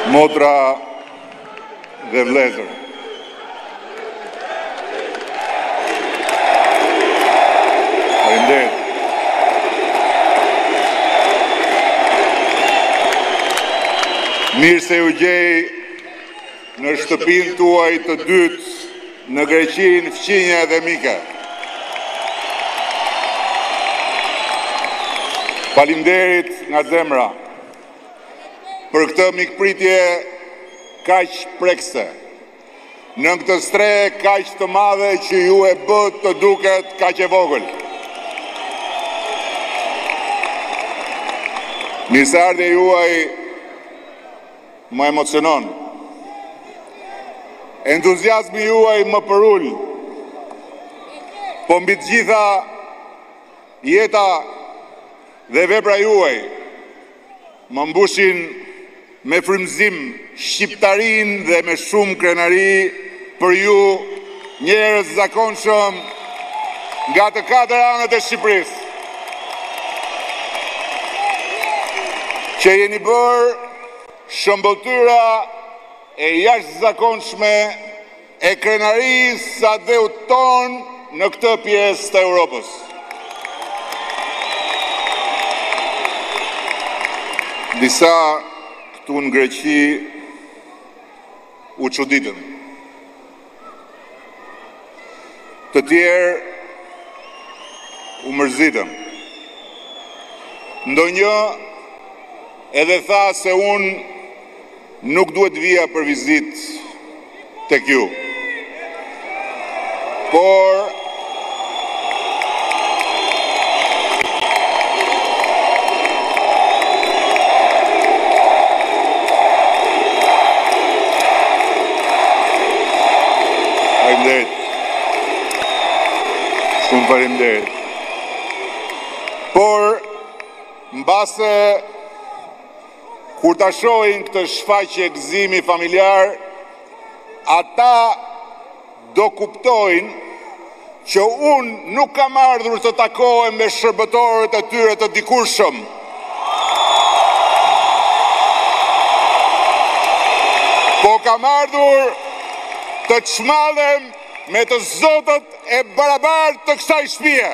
Motra dhe vëllezër. Faleminderit. Mirë se u gjej në shtëpinë tuaj të dytë në Greqinë, Fqinja dhe Mika. Faleminderit nga zemra për këtë mikpritje kaq prekse, në këtë stre kaq të madhe që ju e bët të duket kaq e vogël. Mirëseardhja juaj më emocionon. Entuziazmi juaj më përull. Po mbi të gjitha jeta dhe vepra juaj më mbushin me frymëzim shqiptarin dhe me shumë krenari për ju, njerëz zakonshëm nga të katër anët e Shqipërisë, që jeni bërë shëmbëtyra e jashtëzakonshme e krenarisë së dheut ton në këtë pjesë të Europës. Disa këtu në Greqi u çuditën. Të tjerë u mërzitën. Ndonjë edhe tha se unë nuk duhet vija për vizitë tek ju. Por shumë faleminderit. Por mbase kur ta shohin këtë shfaqje gëzimi familjar, ata do kuptojnë që unë nuk kam ardhur të takohem me shërbëtorët e tyre të dikurshëm. Po kam ardhur të çmallem me të zotët e barabartë të kësaj shtëpie.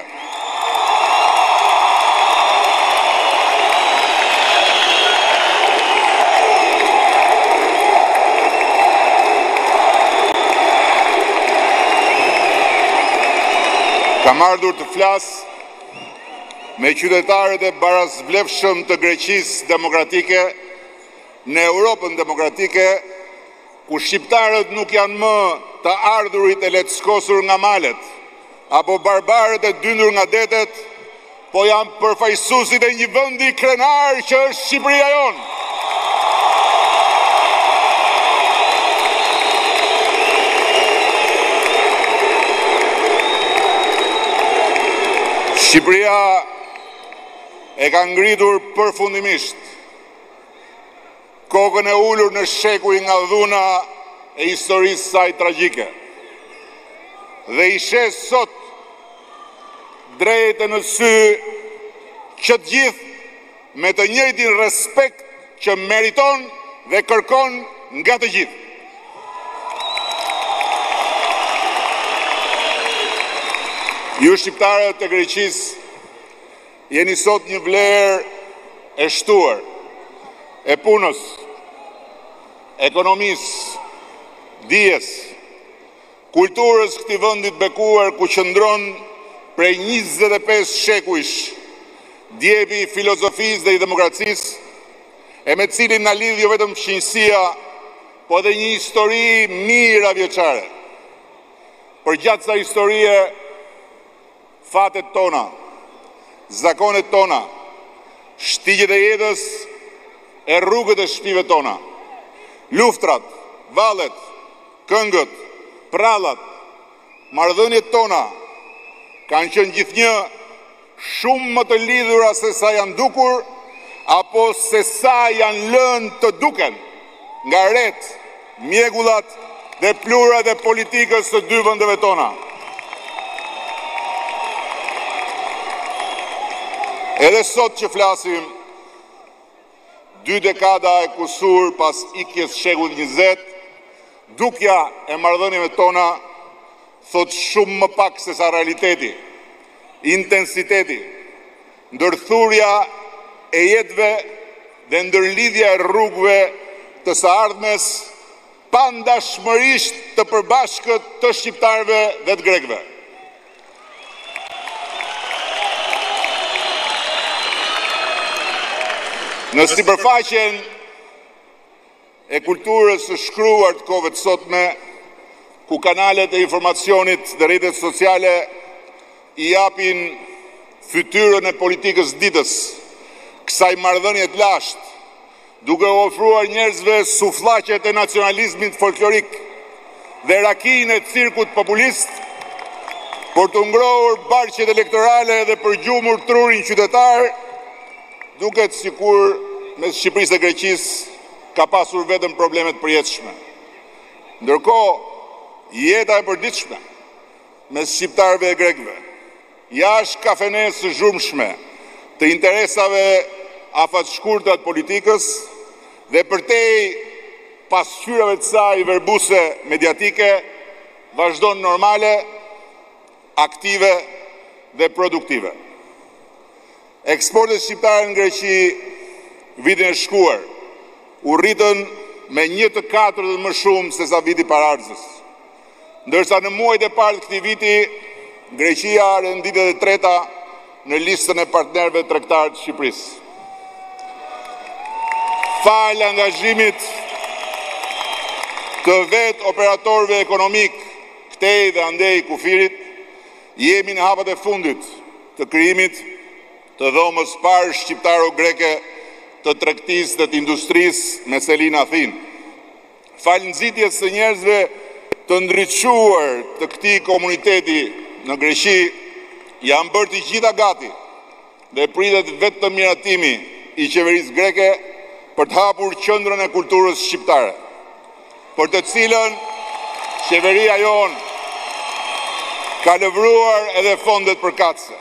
Kam ardhur të flas me qytetarët e barazvlefshëm të Greqisë demokratike në Europën demokratike, ku shqiptarët nuk janë më të ardhurit e lehtëskosur nga malet, apo barbarët e dyndur nga detet, po janë përfaqësuesit e një vendi krenar që është Shqipëria jonë. Shqipëria e ka ngritur përfundimisht kokën e ulur në shekuj nga dhuna e historisë saj tragjike. Dhe i shes sot drejtë në sy që të gjithë me të njëjtin respekt që meriton dhe kërkon nga të gjithë. Ju shqiptarët e Greqisë jeni sot një vlerë e shtuar, e punës, ekonomisë, dijes, kulturës këtij vendit bekuar ku qëndron prej 25 shekujsh djepi i filozofisë dhe i demokracisë, e me cilin na lidh jo vetëm fqinjësia, po edhe një histori mirë vjeçare. Për gjatë kësaj historie, fatet tona, zakonet tona, shtigjet e jetës e rrugët e shtëpive tona, luftrat, vallet, këngët, prallat, marrëdhëniet tona kanë qenë gjithnjë shumë më të lidhura se sa janë dukur, apo se sa janë lënë të duken nga ret, mjegullat dhe plurat e politikës së dy vendeve tona. Edhe sot që flasim, 2 dekada e kusur pas ikjes shekullit 20, dukja e marrëdhënieve tona thot shumë më pak se sa realiteti, intensiteti, ndërthurja e jetëve dhe ndërlidhja e rrugëve të së ardhmes pandashmërisht të përbashkët të shqiptarëve dhe të grekëve. Në sipërfaqen e kulturës së shkruar të kohëve të sotme, ku kanalet e informacionit dhe rrjetet sociale i japin fytyrën e politikës ditës, kësaj marrëdhënie të lashtë, duke ofruar njerëzve sufllaqet e nacionalizmit folklorik dhe rakinë e cirkut populist, për të ngrohur barqet elektorale dhe përgjumur trurin qytetar, duket sikur mes Shqipërisë dhe Greqisë ka pasur vetëm problemet përjetshme. Ndërkohë, jeta e përditshme mes shqiptarëve e grekëve, jashtë kafenesë së zhurmshme të interesave afatshkurta të politikës dhe përtej pasqyrave të saj verbuse mediatike, vazhdon normale, aktive dhe produktive. Eksportet shqiptare në Greqi vitin e shkuar u rritën me 1/4 më shumë se sa viti paraardhës, ndërsa në muajt e parë të këtij viti Greqia renditet e treta në listën e partnerëve tregtar të Shqipërisë. Fal angazhimit të vetë operatorëve ekonomik këtej dhe andej kufirit, jemi në hapat e fundit të krijimit të dhomës parë shqiptaro-greke të tregtisë dhe të industrisë me Selin Athinë. Fal nxitjes së njerëzve të ndriçuar të këtij komuniteti në Greqi, janë bërë të gjitha gati dhe pritet vetëm miratimi i qeverisë greke për të hapur qendrën e kulturës shqiptare, për të cilën qeveria jonë ka lëvruar edhe fondet përkatëse.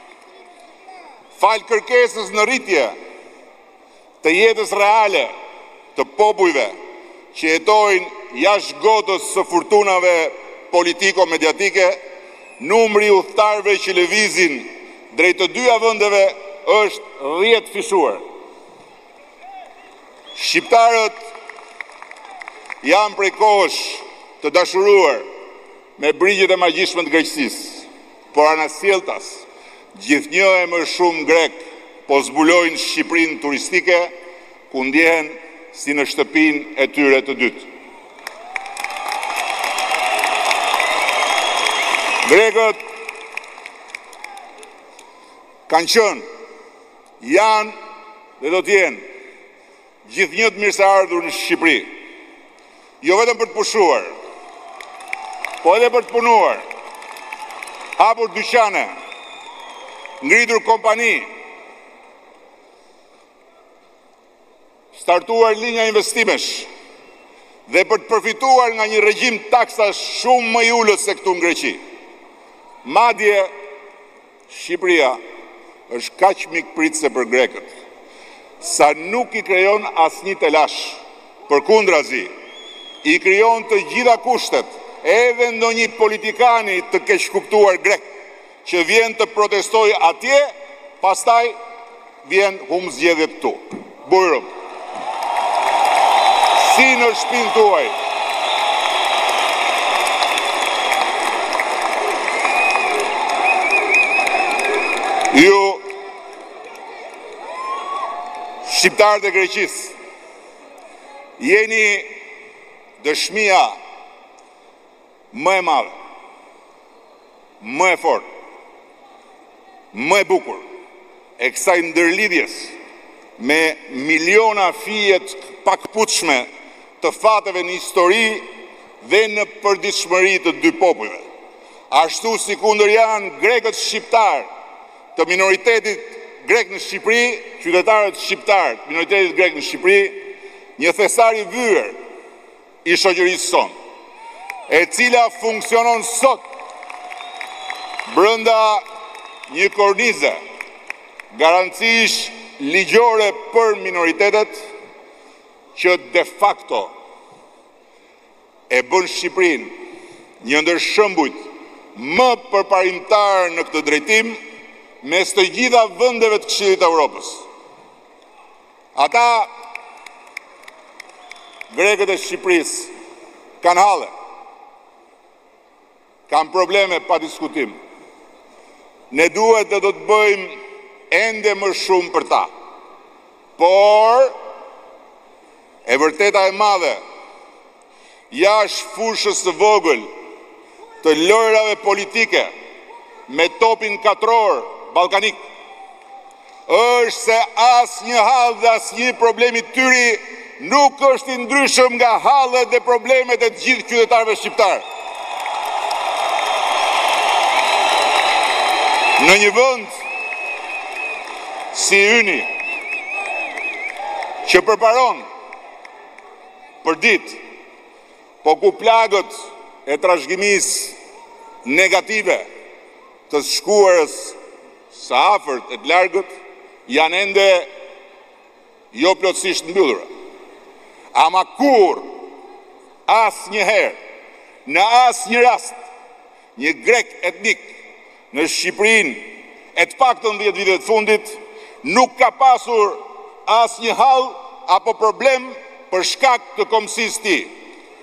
Fal kërkesës në rritje të jetës reale të popujve që jetojnë jashtë gotës së furtunave politiko-mediatike, numri udhëtarëve që lëvizin drejt të dyja vendeve është 10 fishuar. Shqiptarët janë prej kohësh të dashuruar me brigjet e magjishme të Greqësisë, por anasjelltas gjithnjë e më shumë grek po zbulojnë Shqipërinë turistike, ku ndjehen si në shtëpinë e tyre të dytë. Grekët kanë qenë, janë dhe do t'jenë gjithnjë të mirëseardhur në Shqipëri, jo vetëm për të pushuar, po edhe për të punuar, hapur dyqane, ngritur kompani, startuar linja investimesh dhe për të përfituar nga një regjim taksash shumë më i ulët se këtu në Greqi. Madje Shqipëria është kaq mikpritëse për grekët, sa nuk i krijon asnjë telash, përkundrazi, i krijon të gjitha kushtet, edhe ndonjë politikani të keqkuptuar grek që vjen të protestoj atje, pastaj vjen humbë zgjedhjet këtu. Bujrum. Si në shtëpinë tuaj. Ju, shqiptarët e Greqisë, jeni dëshmia më e madhe, më e fortë, më e bukur, e kësaj ndërlidhjes me miliona fijet pakputshme të fateve në histori dhe në përditshmëri të dy popujve. Ashtu si kundër janë grekët shqiptar të minoritetit grek në Shqipëri, qytetarët shqiptar të minoritetit grek në Shqipëri, një thesar i vyer i shoqërisë sonë, e cila funksionon sot brenda një kornize garancish ligjore për minoritetet, që de facto e bën Shqipërinë një ndër shembujt më përparimtar në këtë drejtim mes të gjitha vendeve të Këshillit të Evropës. Ata, grekët e Shqipërisë, kanë halle, kanë probleme pa diskutim. Ne duhet dhe do të bëjmë ende më shumë për ta. Por, e vërteta e madhe, jashtë fushës së vogël të lojrave politike me topin katror ballkanik, është se asnjë hall dhe asnjë problemi tyri nuk është i ndryshëm nga hallet dhe problemet e të gjithë qytetarëve shqiptar. Në një vend si yni, që përparon për ditë, po ku plagët e trashëgimisë negative të shkuarës së afërt e të largët janë ende jo plotësisht mbyllura. Ama kur, asnjëherë, në asnjë rast, një grek etnik në Shqipërinë e të paktën 10 vitet të fundit nuk ka pasur asnjë hall apo problem për shkak të kombësisë së tij.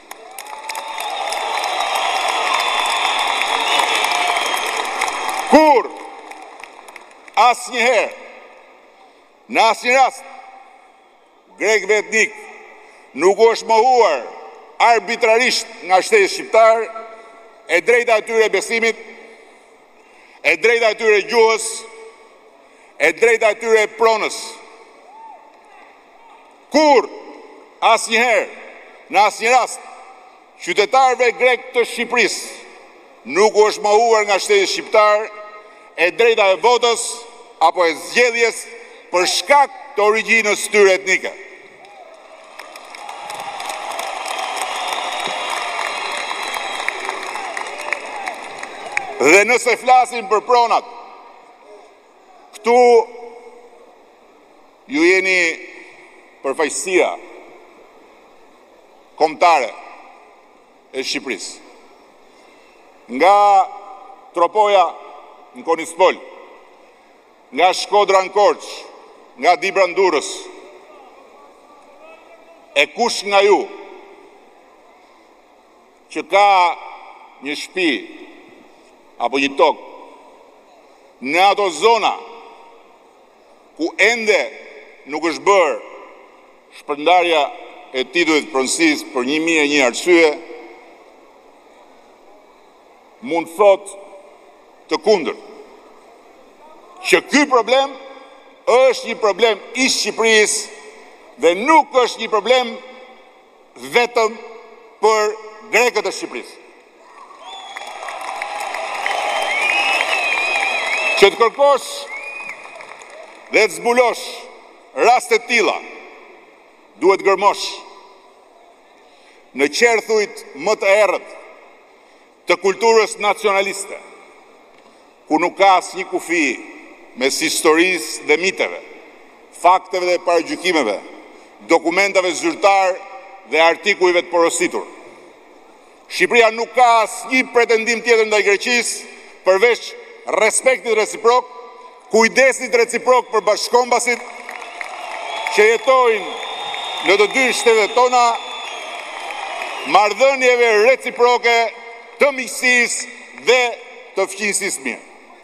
Kur, asnjëherë, në asnjë rast, grekëve etnik nuk është mohuar arbitrarisht nga shteti shqiptar e drejta e tyre besimit, e drejta e tyre gjuhës, e drejta e tyre pronës. Kur, asnjëherë, në asnjë rast, qytetarëve grek të Shqipërisë nuk është mohuar nga shteti shqiptar e drejta e votës apo e zgjedhjes për shkak të origjinës tyre etnike. Dhe nëse flasim për pronat, këtu ju jeni përfaqësia kombëtare e Shqipërisë. Nga Tropoja në Konispol, nga Shkodra në Korçë, nga Dibra në Durrës, e kush nga ju që ka një shtëpi apo një tokë në ato zona ku ende nuk është bërë shpërndarja e titullit të pronësisë për 1001 arsye, mund thot të kundërt, që ky problem është një problem i Shqipërisë dhe nuk është një problem vetëm për grekët e Shqipërisë. Që të kërkosh dhe të zbulosh raste të tilla, duhet gërmosh në qerthujt më të errët të kulturës nacionaliste, ku nuk ka asnjë kufi mes historisë dhe miteve, fakteve dhe paragjykimeve, dokumentave zyrtar dhe artikujve të porositur. Shqipëria nuk ka asnjë pretendim tjetër ndaj Greqisë përveç respektit reciprok, kujdesit reciprok për bashkëkombasit që jetojnë në të dy shtetet tona, marrëdhënieve reciproke të miqësisë dhe të fqinjësisë mirë.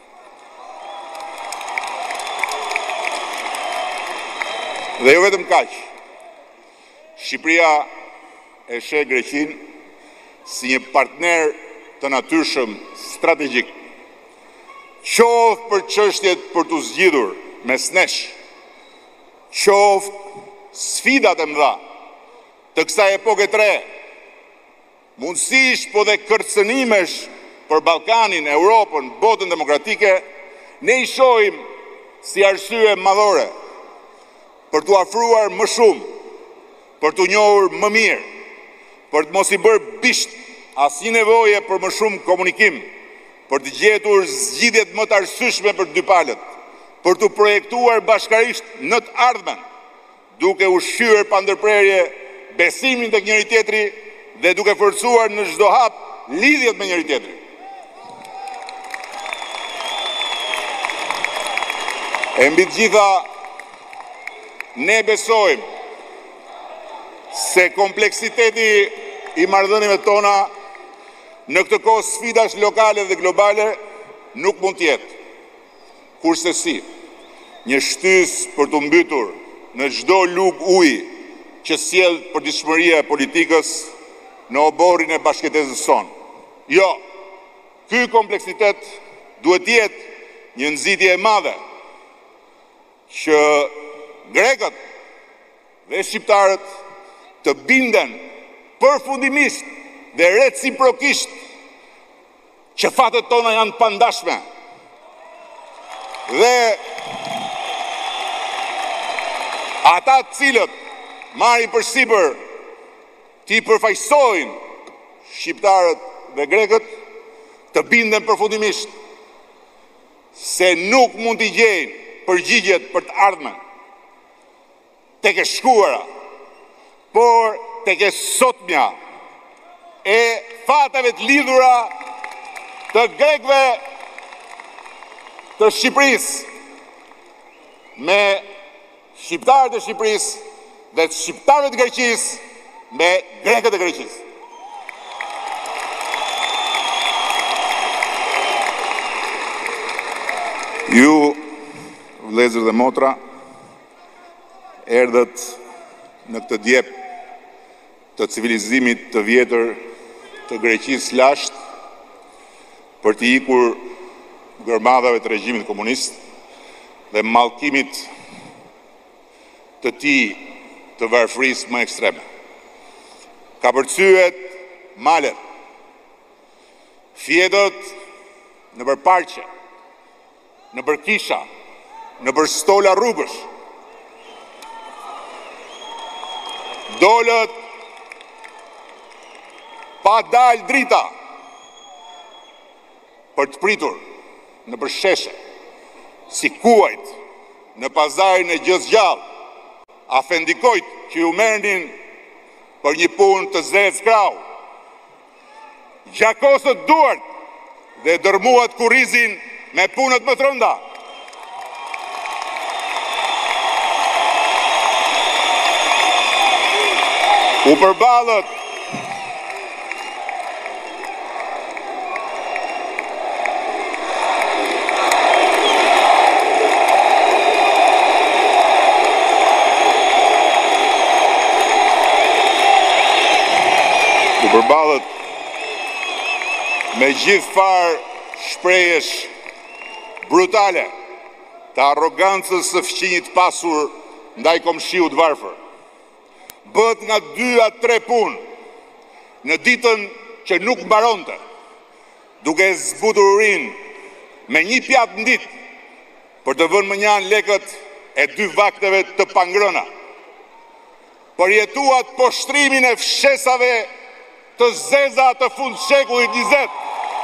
Dhe jo vetëm kaq, Shqipëria e sheh Greqinë si një partner të natyrshëm strategjik, qoftë për çështjet për të zgjidhur mes nesh, qoftë sfidat e mëdha të kësaj epoke të re, mundësish po dhe kërcënimesh për Ballkanin, Europën, botën demokratike, ne i shohim si arsye madhore për t'u afruar më shumë, për t'u njohur më mirë, për të mos i bërë bisht asnjë nevoje për më shumë komunikim, për të gjetur zgjidhjet më të arsyeshme për dy palët, për të projektuar bashkarisht në të ardhmen, duke ushqyer pa ndërprerje besimin tek njëri tjetri dhe duke forcuar në çdo hap lidhjet me njëri tjetri. E mbi të gjitha, ne besojmë se kompleksiteti i marrëdhënieve tona në këtë kohë sfidash lokale dhe globale nuk mund të jetë. Kurse si, një shtys për të mbytur në çdo lug uji që sjell përditshmëria e politikës në oborrin e bashkëtesës sonë. Jo, ky kompleksitet duhet të jetë një nxitje e madhe që grekët dhe shqiptarët të binden përfundimisht dhe reciprokisht që fatet tona janë pandashme. Dhe ata të cilët marrin përsipër t'i përfaqësojnë shqiptarët dhe grekët të binden përfundimisht se nuk mund t'i gjejnë përgjigjet për të ardhmen tek e shkuara, por tek e sotmja e fateve të lidhura të grekëve të Shqipërisë me shqiptarët e Shqipërisë dhe të shqiptarëve të Greqisë me grekët e Greqisë. Ju, vëllezër dhe motra, erdhët në këtë djep të civilizimit të vjetër të Greqisë lashtë për t'i ikur gërmadhave të regjimit komunist dhe mallkimit të tij të varfërisë më ekstreme. Ka përcyer malet, fjedhët në përparqe, në përkisha, në për stola rrugësh, dolët pa dalë drita për të pritur në përsheshe, si kuajt në pazarin e Gjëzgjallë, afendikojt që ju merrnin për një punë të zezë krau, gjakosët duart dhe dërmuat kurrizin me punët më të rënda. U përballët me gjithë farë shprehjesh brutale të arrogancës së fqinjit pasur ndaj komshiut varfër. Bët nga 2 a 3 punë në ditën që nuk mbaronte, duke zbutur urin me një pjatë në ditë për të vënë mënjan lekët e 2 vakteve të pangrëna. Përjetuat poshtrimin e fshesave të zeza të fund shekullit 20.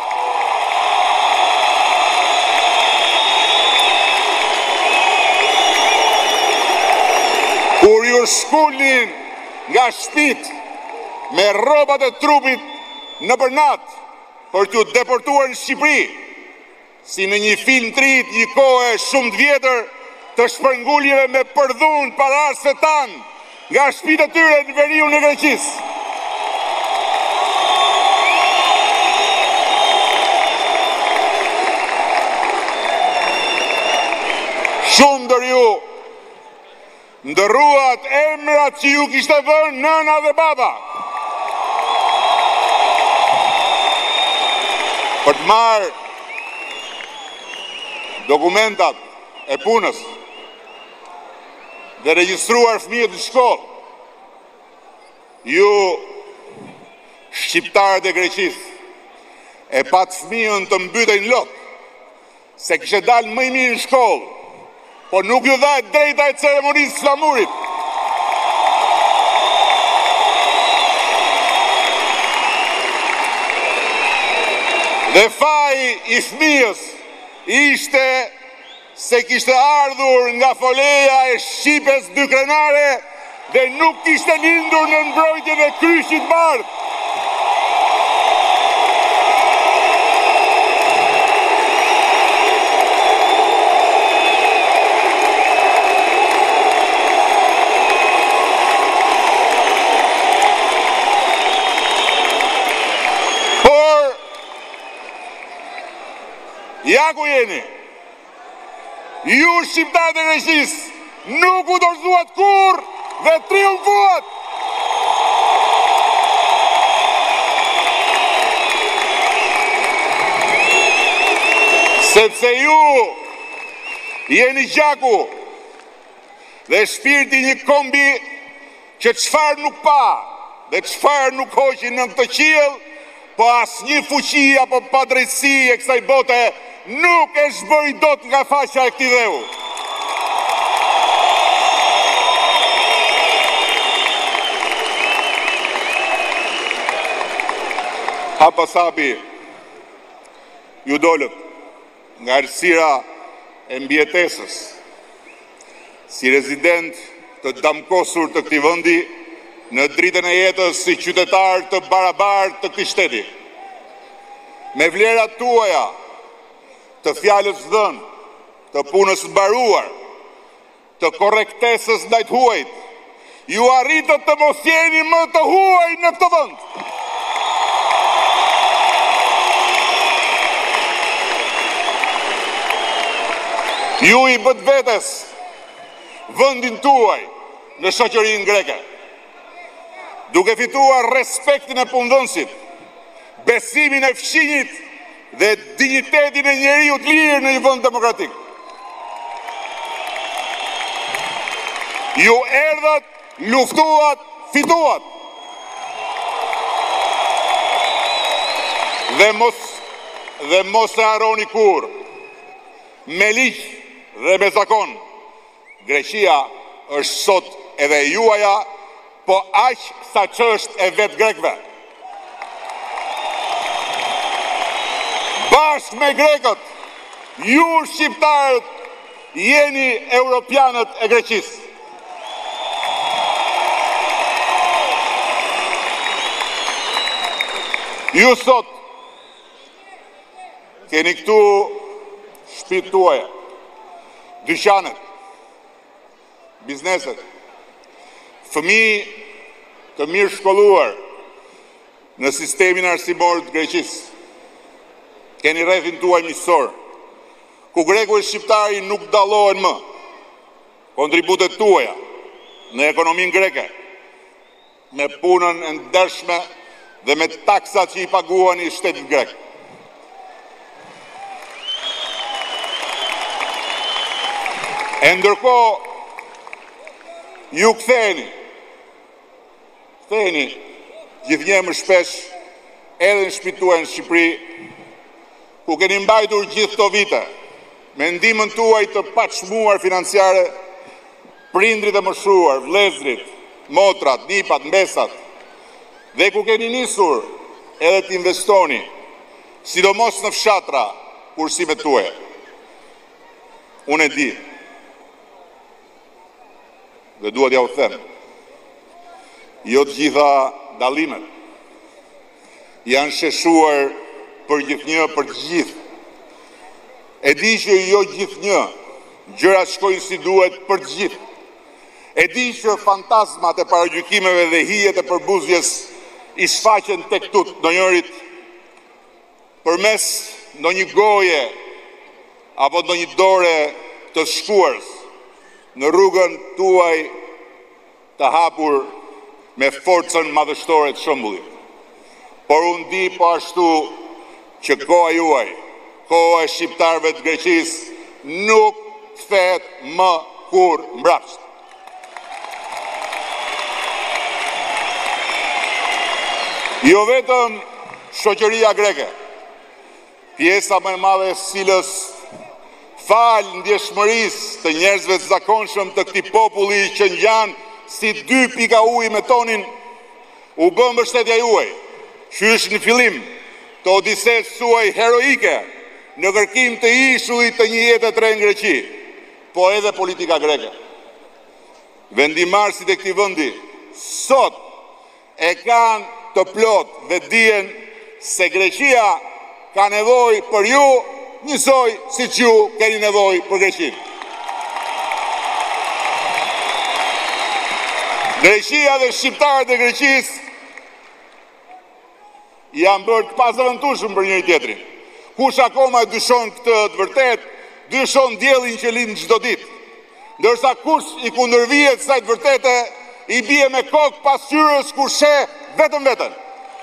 Kur ju shkullin nga shtëpit me rrobat e trupit në përnat për t'ju deportuar në Shqipëri, si në një film trit një kohë shumë të vjetër të shpërnguljeve me përdhun para fetan nga shtëpitë e tyre në veriun e Greqisë. Shumë ndër ju ndërruat emrat që ju kishte vënë nëna dhe baba. Për të marrë dokumentat e punës dhe regjistruar fëmijët në shkollë, ju shqiptarët e Greqisë e pat fëmijën të mbytej në lot, se kishte dalë më i mirë në shkollë, po nuk ju dha drejta e ceremonisë flamurit. Dhe faji i fëmijës ishte se kishte ardhur nga foleja e Shqipes dykrenare dhe nuk kishte lindur në mbrojtjen e kryqit bardh. Ja ku jeni, ju shqiptarët e Greqisë nuk u dorëzuat kur dhe triumfuat. Sepse ju jeni gjaku dhe shpirti një kombi që çfarë nuk pa dhe çfarë nuk hoqi në këtë qiell, po asnjë fuqi apo padrejtësi e kësaj bote nuk e zbëri dot nga faqja e këtij dheu. Hapasapi ju dolët nga errësira e mbijetesës, si rezident të damkosur të këtij vendi, në dritën e jetës si qytetar të barabartë të këtij shteti. Me vlerat tuaja, të fjalës dhënë, të punës mbaruar, të korrektesës ndaj të huajt, ju arritët të mos jeni më të huaj në këtë vend. Ju i bët vetes vendin tuaj në shoqërinë greke, duke fituar respektin e punëdhënësit, besimin e fqinjit dhe dignitetin e njeriut lirë në një vend demokratik. Ju erdhët, luftuat, fituat. Dhe mos e harroni kur, me ligj dhe me zakon, Greqia është sot edhe juaja, po aq sa ç'është e vetë grekëve. Bashkë me grekët, ju shqiptarët jeni europianët e Greqisë. Ju sot keni këtu shtëpitë tuaja, dyqanet, bizneset, fëmijë të mirë shkolluar në sistemin arsimor të Greqisë. Keni rrethin tuaj miqësor, ku greku e shqiptari nuk dallohen më. Kontributet tuaja në ekonominë greke, me punën e ndershme dhe me taksat që i paguani shtetit grek. E ndërkohë, ju ktheheni gjithnjë më shpesh edhe në shtëpitë tuaja në Shqipëri, ku keni mbajtur gjithë këto vite, me ndihmën tuaj të paçmuar financiare, prindrit e moshuar, vëllezrit, motrat, nipat, mbesat, dhe ku keni nisur edhe të investoni, sidomos në fshatra, kursimet tuaja. Unë e di, dhe dua t'ja u them, jo të gjitha dallimet janë sheshuar për gjithnjë për të gjithë. E di që jo gjithnjë gjërat shkojnë si duhet për të gjithë. E di që fantazmat e paragjykimeve dhe hijet e përbuzjes i shfaqen tek tut ndonjërit përmes ndonjë goje apo ndonjë dore të shkuars në rrugën tuaj të hapur me forcën madhështore të shëmbullit. Por unë di po ashtu që koha juaj, koha e shqiptarëve të Greqisë, nuk kthehet më kur mbrapsht. Jo vetëm shoqëria greke, pjesa më e madhe e cilës falë ndjeshmërisë të njerëzve të zakonshëm të këtij populli që ngjan si 2 pika ujë me tonin, u bë mbështetja juaj, qysh në fillim të odisesë suaj heroike në kërkim të ishullit të një jete të re në Greqi, po edhe politika greke. vendimarrësit e këtij vendi sot e kanë të plot vetdijen se Greqia ka nevojë për ju njësoj siç ju keni nevojë për Greqinë. Greqia dhe shqiptarët e Greqisë janë bërë të pazavëntueshëm për njëri tjetrin. Kush akoma e dyshon këtë të vërtet, dyshon diellin që lind çdo ditë. Ndërsa kush i kundërvihet kësaj të vërtete, i bie me kokë pas qyrës kur sheh vetëm veten.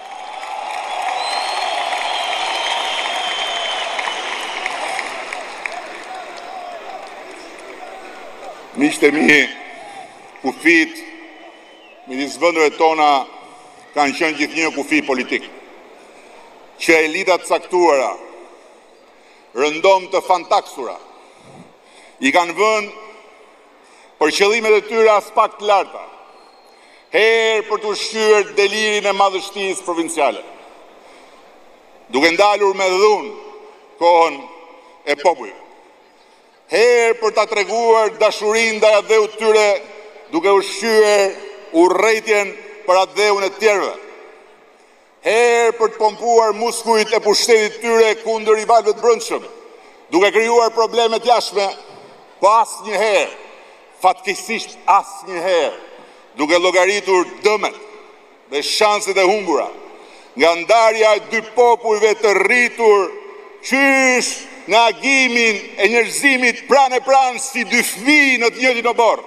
Miqtë e mi, kufit midis vendeve tona kanë qenë gjithnjë kufi politik, që elitat caktuara, rëndom të fantaksura, i kanë vënë për qëllimet e tyre as pak të larta, herë për të ushqyer delirin e madhështisë provinciale, duke ndalur me dhunë kohën e popujve, herë për ta treguar dashurinë ndaj adheut tyre, duke ushqyer urrëtitjen për adheun e tjerëve, herë për të pompuar muskujt e pushtetit tyre kundër rivalëve të brendshëm, duke krijuar probleme të jashtme, po asnjëherë, fatkeqësisht asnjëherë, duke llogaritur dëmet dhe shanset e humbura nga ndarja e dy popujve të rritur qysh në agimin e njerëzimit pranë e pranë si dy fëmijë në të njëjtin obor.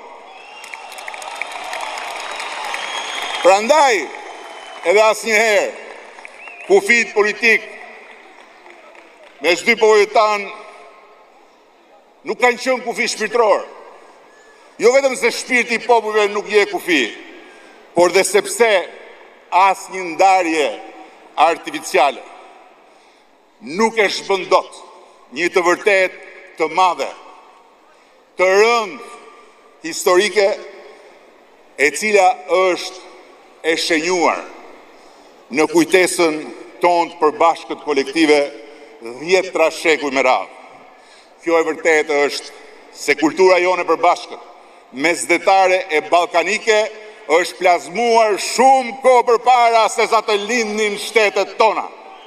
Prandaj, edhe asnjëherë, kufit politik mes dy popujve tanë nuk kanë qenë kufi shpirtëror. Jo vetëm se shpirti i popujve nuk je kufi, por dhe sepse asnjë ndarje artificiale nuk e shbën dot një të vërtet të madhe, të rëndë historike, e cila është e shenjuar në kujtesën tonë të përbashkët kolektive 10 shekuj me radhë. Kjo e vërtet është se kultura jone përbashkët, mesdhetare e ballkanike, është plazmuar shumë kohë përpara se sa të lindnin shtetet tona.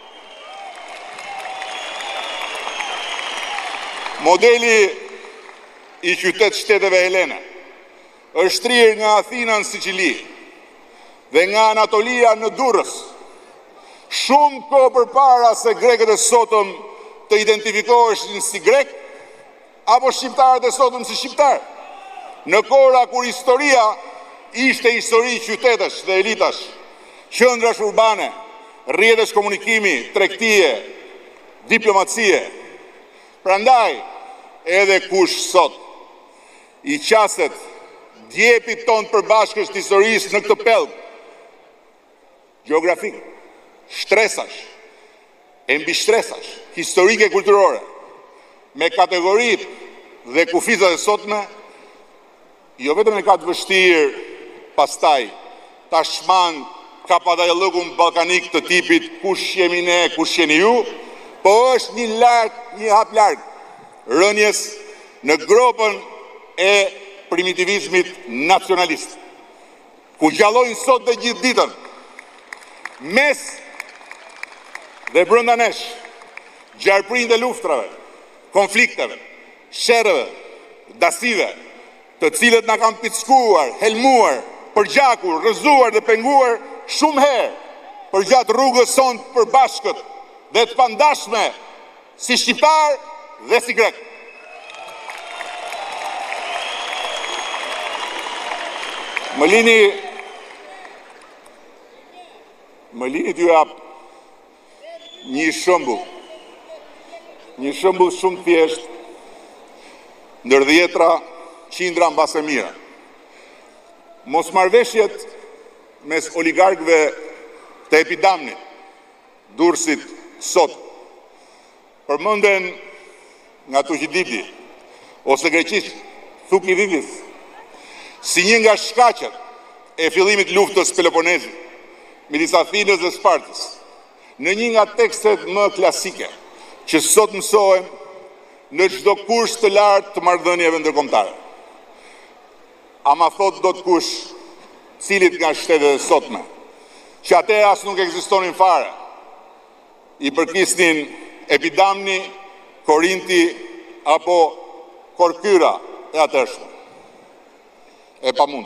Modeli i qytet-shteteve helene është shtrirë nga Athina në Siqili dhe nga Anatolia në Durrës, shumë kohë përpara se grekët e sotëm të identifikoheshin si grek, apo shqiptarët e sotëm si shqiptar. Në kohra kur historia ishte histori qytetesh dhe elitash, qëndrash urbane, rrjetesh komunikimi, tregtie, diplomacie. Prandaj, edhe kush sot i qaset djepit ton përbashkës të historisë në këtë pellg geografik, shtresash, e mbi shtresash, historike e kulturore, me kategorit dhe kufizat e sotme, jo vetëm e ka të vështirë pastaj ta shmang kapadajallëkun ballkanik të tipit kush jemi ne, kush jeni ju, po është një hap larg rënjes në gropën e primitivizmit nacionalist, ku gjallojnë sot dhe gjithë ditën, mes dhe brenda nesh, gjarprin dhe luftrave, konflikteve, sherrëve, dasive, të cilët na kanë pickuar, helmuar, përgjakur, rrëzuar dhe penguar shumë herë përgjatë rrugës sonë të përbashkët dhe të pandashme si shqiptar dhe si grek. Më lini t'ju jap një shembull shumë thjesht, ndër dhjetra, qindra mbase mira. Mosmarrveshjet mes oligarkëve të Epidamnit, Durrësit sot, përmenden nga Tuqididi ose greqisht Thukydides, si një nga shkaqet e fillimit luftës Peloponezit midis Athinës dhe Spartës, në një nga tekstet më klasike që sot mësohen në çdo kurs të lartë të marrëdhënieve ndërkombëtare. ama thot do të kush cilit nga shtetet e sotme, që atëherë as nuk ekzistonin fare. I përkisnin Epidamni, Korinti apo Korkyra e atërshme. E pamundur.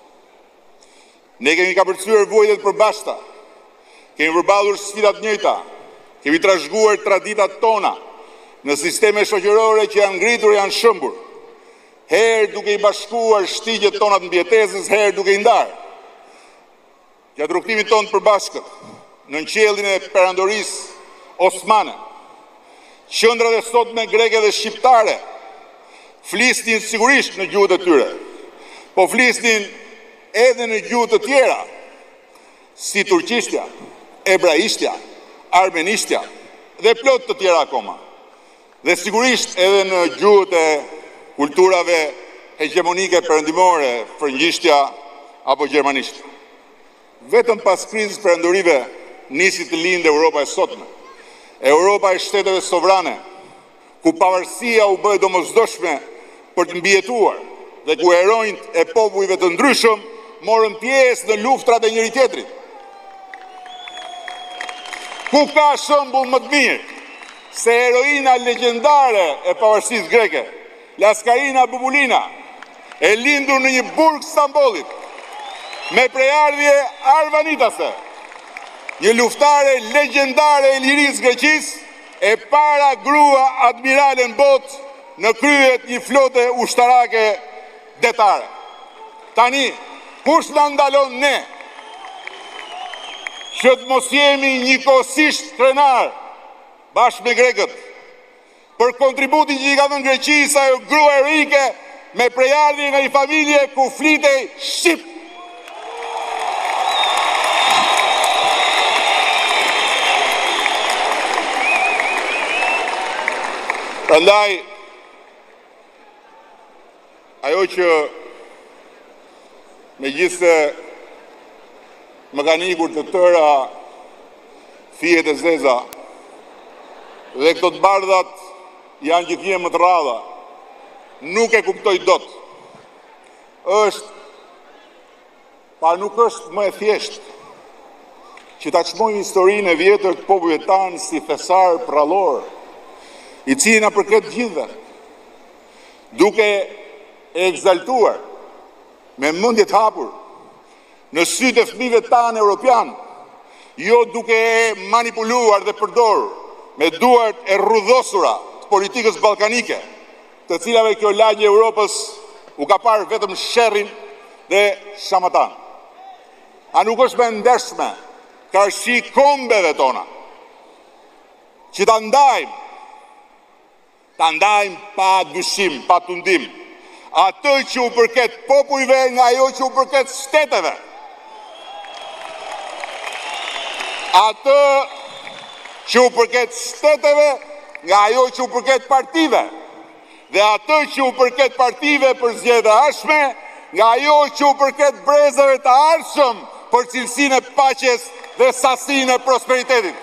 Ne kemi kapërcyer vojtet përbashkëta, kemi përballur sfidat njëjta, kemi trashëguar traditat tona në sisteme shoqërore që janë ngritur, janë shëmbur, herë duke i bashkuar shtigjet tona të mbijetesës, herë duke i ndarë. Gjatë rrugtimit tonë të përbashkët, në qiellin e perandorisë osmane, qendrat e sotme greke dhe shqiptare flisnin sigurisht në gjuhët e tyre, po flisnin edhe në gjuhë të tjera, si turqishtja, ebraishtja, armenishtja dhe plot të tjera akoma. Dhe sigurisht edhe në gjuhët e kulturave hegemonike perëndimore, frëngjishtja apo gjermanishtja. Vetëm pas krizës perëndorive nisi të lindë Europa e sotme. Europa e shteteve sovrane, ku pavarësia u bë domosdoshme për të mbijetuar dhe ku heronjtë e popujve të ndryshëm morën pjesë në luftrat e njëri tjetrit. Ku ka shembull më të mirë se heroina legjendare e pavarësisë greke, Laskarina Bubulina, e lindur në një burg Stambollit, me prejardhje arvanitase, një luftare legjendare e lirisë Greqisë, e para grua admirale në botë në kryet një flote ushtarake detare. Tani, kush na ndalon ne që të mos jemi njëkohësisht krenar bashkë me grekët për kontributin që i ka dhënë Greqisë ajo grua erike me prejardhje nga një familje ku flitej shqip. Prandaj, ajo që megjithse më kanë ikur të tëra fijet e zeza dhe këto të bardhat janë gjithnjë më të rradha, nuk e kuptoj dot. Nuk është më e thjeshtë që ta çmojmë historinë e vjetër të popujve tanë si thesar prallor, i cili na përket gjithëve, duke e egzaltuar me mendje të hapur në sytë e fëmijëve tanë europian, jo duke e manipuluar dhe përdorur me duart e rrudhosura të politikës ballkanike, të cilave kjo lagje e Europës u ka parë vetëm sherrin dhe shamatan. A nuk është më ndershme karshi kombeve tona që ta ndajmë pa dyshim, pa tundim, atë që u përket popujve nga ajo që u përket shteteve. Atë që u përket shteteve nga ajo që u përket partive. Dhe atë që u përket partive për zgjedhje të ardhshme nga ajo që u përket brezave të ardhshëm për cilësinë e paqes dhe sasinë e prosperitetit.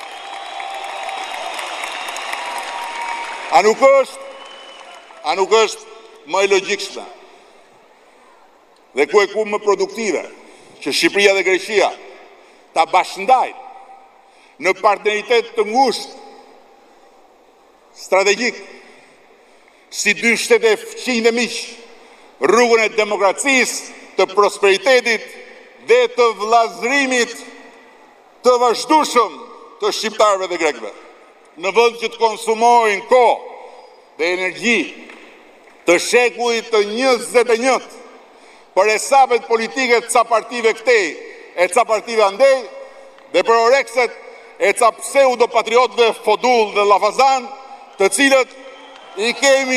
A nuk është më e logjikshme dhe ku e ku më produktive që Shqipëria dhe Greqia ta bashkëndajnë në partneritet të ngushtë strategjik si dy shtete fëqinj dhe miq rrugën e demokracisë, të prosperitetit dhe të vllazërimit të vazhdueshëm të shqiptarëve dhe grekëve. Në vend që të konsumojnë kohë dhe energji të shekullit të 21 për hesabet politike të ca partive këtej e ca partive andej dhe për orekset e ca pseudo-patriotëve Fodull dhe Llafazan, të cilët i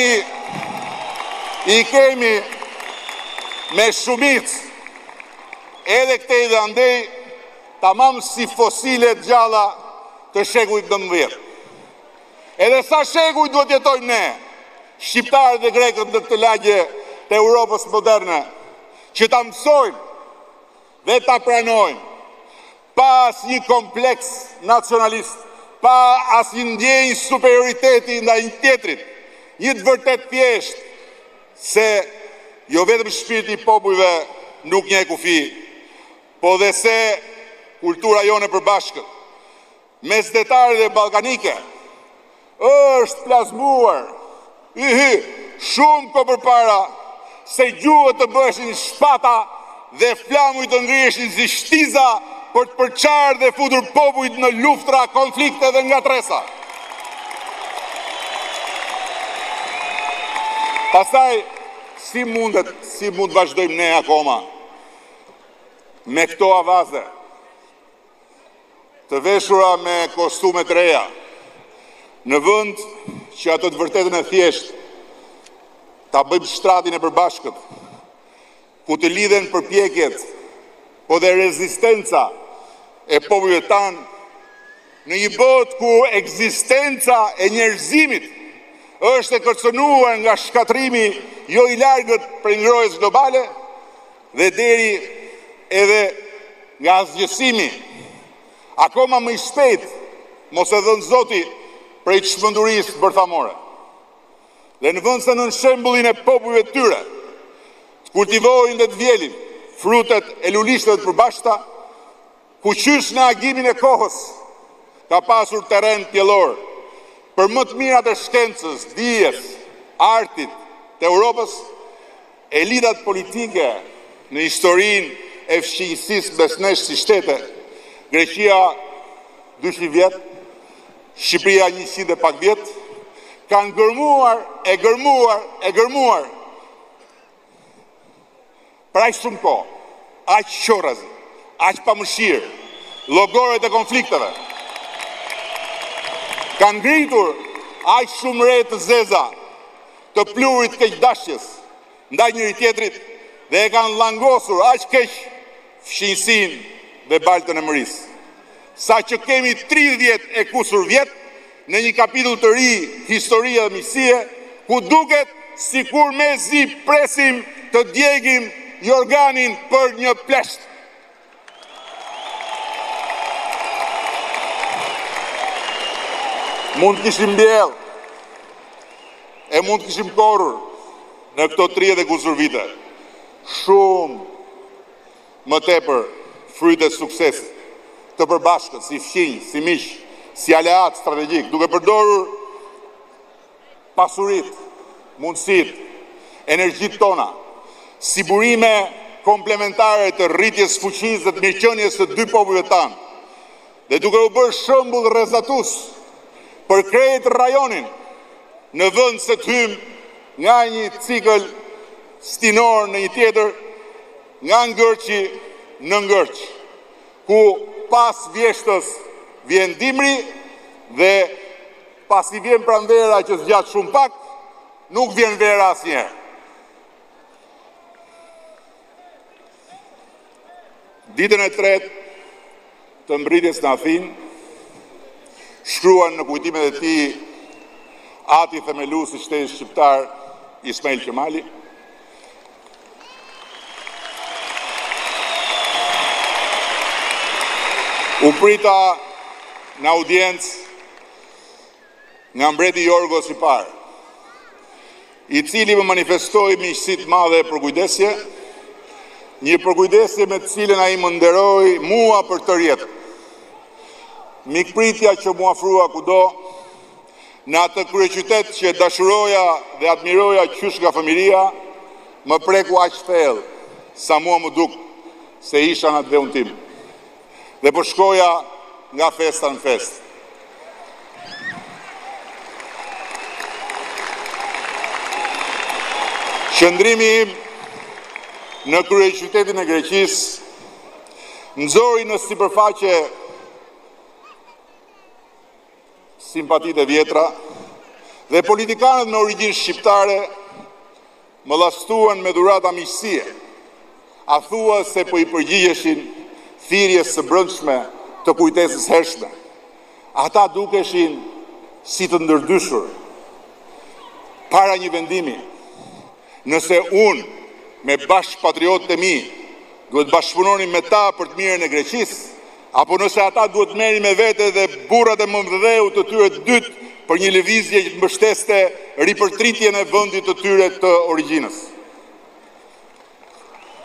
kemi me shumicë edhe këtej dhe andej tamam si fosile gjalla të shekullit 19. Edhe sa shekuj duhet jetojmë ne, shqiptarët dhe grekët në këtë lagje të Europës moderne, që ta mësojmë dhe ta pranojmë, pa asnjë kompleks nacionalist, pa asnjë ndjenjë superioriteti ndaj një tjetrit, një të vërtet thjesht se jo vetëm shpirti i popujve nuk njeh kufi, po dhe se kultura jone përbashkët, mesdhetare dhe ballkanike, është plazmuar shumë kohë përpara se gjuhët të bëheshin shpata dhe flamuj të ngriheshin si shtiza për të përçarë dhe futur popujt në luftra, konflikte dhe ngatresa. Pastaj, si mund vazhdojmë ne akoma me këto avaze të veshura me kostume të reja, në vend që ato të vërtetën e thjesht ta bëjmë shtratin e përbashkët, ku të lidhen përpjekjet, po dhe rezistenca e popujve tanë në një botë ku ekzistenca e njerëzimit është e kërcënuar nga shkatrimi jo i largët për ngrohjes globale dhe deri edhe nga asgjësimi akoma më i shpejt, mos e dhënë Zoti, prej çmendurisë bërthamore. Dhe në vend se nën shembullin e popujve të tyre të kultivojnë dhe të vjelin frutet e lulishtë të përbashkëta, ku qysh në agimin e kohës ka pasur terren pjellor për më të mirat e shkencës, dijes, artit të Europës, elitat politike në historinë e fshijësisë besnesh si shtete, Greqia 200 vjet, Shqipëria 100 dhe pak vjet, kanë gërmuar për aq shumë kohë, aq qorrazi, aq pamëshirë, llogorët e konflikteve. Kanë ngritur aq shumë re të zeza të pluhurit keqdashjes ndaj njëri tjetrit dhe e kanë llangosur aq keq fshinjsinë dhe baltën e mërisë. Sa që kemi 30 e kusur vjet në një kapitull të ri historie dhe miqësie, ku duket sikur mezi presim të djegim jorganin për një plesht. Mund të kishim mbjell e mund të kishim korrur në këto 30 e kusur vite shumë më tepër fryte suksesit të përbashkët, si fqinj, si miq, si aleat strategjik, duke përdorur pasurit, mundësit, energjit tona, si burime komplementare të rritjes fuqisë dhe të mirëqenies së dy popujve tanë, dhe duke u bërë shembull rrezatus për krejt rajonin, në vend se të hymë nga një cikël stinor në një tjetër, nga ngërçi në ngërç, ku pas vjeshtës vjen dimri dhe pas i vjen pranvera që zgjat shumë pak, nuk vjen vera asnjëherë. Ditën e tretë të mbritjes në Athinë, shkruan në kujtimet e tij ati themeluesi i shtetit shqiptar Ismail Qemali, u prita në audiencë nga mbreti Jorgos i parë, i cili më manifestoi miqësi të madhe e përkujdesje, një përkujdesje me të cilën ai më nderoi mua për tërë jetën. Mikpritja që mu afrua kudo, në atë kryeqytet që dashuroja dhe admiroja qysh nga fëmiria, më preku aq thellë sa mua më duk se isha në atë dheun tim. Dhe po shkoja nga festa në fest. Qëndrimi im në kryeqytetin e Greqisë nxori në sipërfaqe simpatitë e vjetra dhe politikanët me origjinë shqiptare më llastuan me dhurata miqësie, a thua se po i përgjigjeshin thirrjes së brendshme të kujtesës hershme. Ata dukeshin si të ndërdyshur para një vendimi. Nëse unë me bashkëpatriotët e mi duhet bashkëpunonim me ta për të mirën e Greqisë, apo nëse ata duhet merrin me vete dhe burrat e mëmdheu të tyre të dytë për një lëvizje që të mbështeste ripërtritjen e vendit të tyre të origjinës.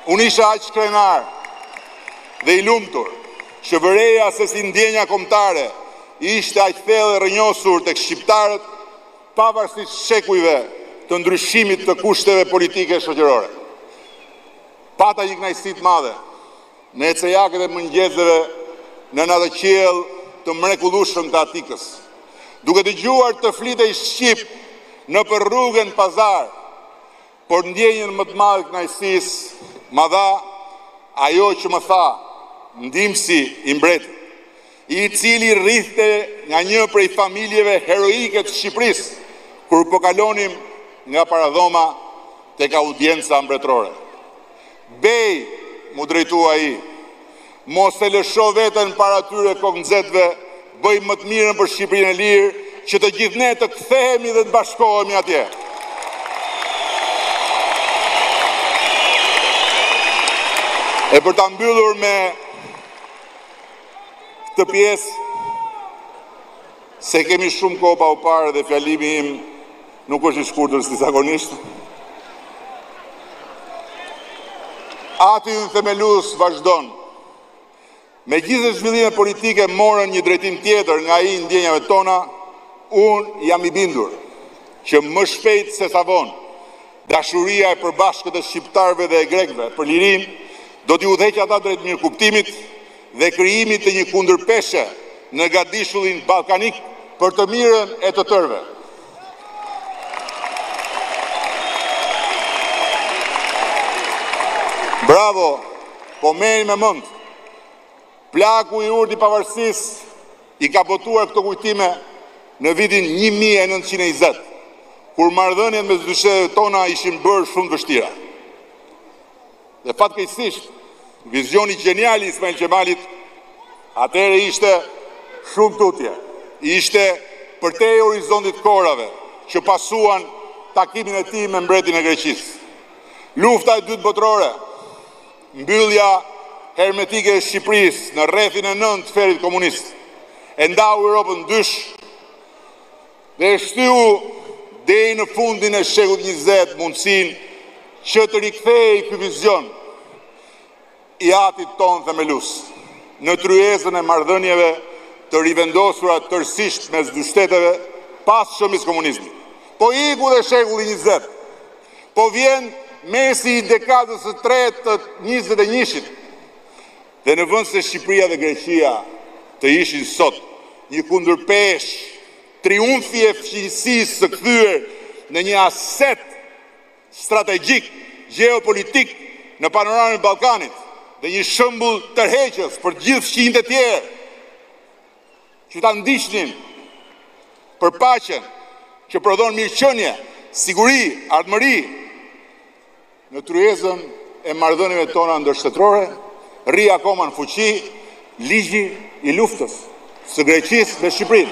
Unë isha aq krenar dhe i lumtur që vëreja se si ndjenja kombëtare ishte aq thellë e rrënjosur tek shqiptarët pavarësisht shekujve të ndryshimit të kushteve politike shoqërore. Pata një kënaqësi të madhe në ecejakët e mëngjeseve në atë qiell të mrekullueshëm të Atikës, duke dëgjuar të flitej shqip në për rrugën pazar, por ndjenjën më të madhe kënaqësisë ma dha ajo që më tha ndihmësi i mbretit, i cili rrithte nga një prej familjeve heroike të Shqipërisë, kur po kalonim nga paradhoma tek audienca mbretërore. Bej, mu drejtua ai, mos e lësho veten para tyre kokënxetëve, bëj më të mirën për Shqipërinë e lirë, që të gjithë ne të kthehemi dhe të bashkohemi atje. E për ta mbyllur me këtë pjesë, se kemi shumë kohë pa u parë dhe fjalimi im nuk është i shkurtër si zakonisht. Ati në themelus vazhdon. Me gjithë zhvillimet politike morën një drejtim tjetër nga ai ndjenjave tona, unë jam i bindur që më shpejt se sa vonë dashuria e përbashkët e shqiptarëve dhe e grekëve për lirinë do t'i udhëheqë ata drejt mirëkuptimit dhe krijimit të një kundërpeshe në gadishullin ballkanik për të mirën e të tërëve. Bravo, po merrni me mend. Plaku i urtë i pavarësisë i ka botuar këto kujtime në vitin 1920, kur marrëdhëniet mes dysheve tona ishin bërë shumë të vështira. Dhe fatkeqësisht, vizioni gjenial i Ismail Qemalit atëherë ishte shumë tutje. Ishte përtej horizontit korave që pasuan takimin e tij me mbretin e Greqisë. Lufta e dytë botërore, mbyllja hermetike e Shqipërisë në rrethin e 9 të ferit komunist, e ndau Europën dysh dhe e shtyu deri në fundin e shekullit 20 mundësinë që të rikthehej ky vizion i atit ton themelus në tryezën e marrëdhënieve të rivendosura tërësisht mes dy shteteve pas shëmbis komunizmit. Po iku dhe shekulli 20, po vjen mesi i dekadës së tretë të 21-shit, dhe në vend se Shqipëria dhe Greqia të ishin sot një kundërpeshë, triumfi e fqinjësisë së kthyer në një aset strategjik, geopolitik në panoramën e Ballkanit dhe një shembull tërheqës për gjithë fqinjtë e tjerë që ta ndiqnin për paqen, që prodhon mirëqenie, siguri, ardhmëri në tryezën e marrëdhënieve tona ndërshtetërore, rri akoma në fuqi ligji i luftës së Greqisë me Shqipërinë.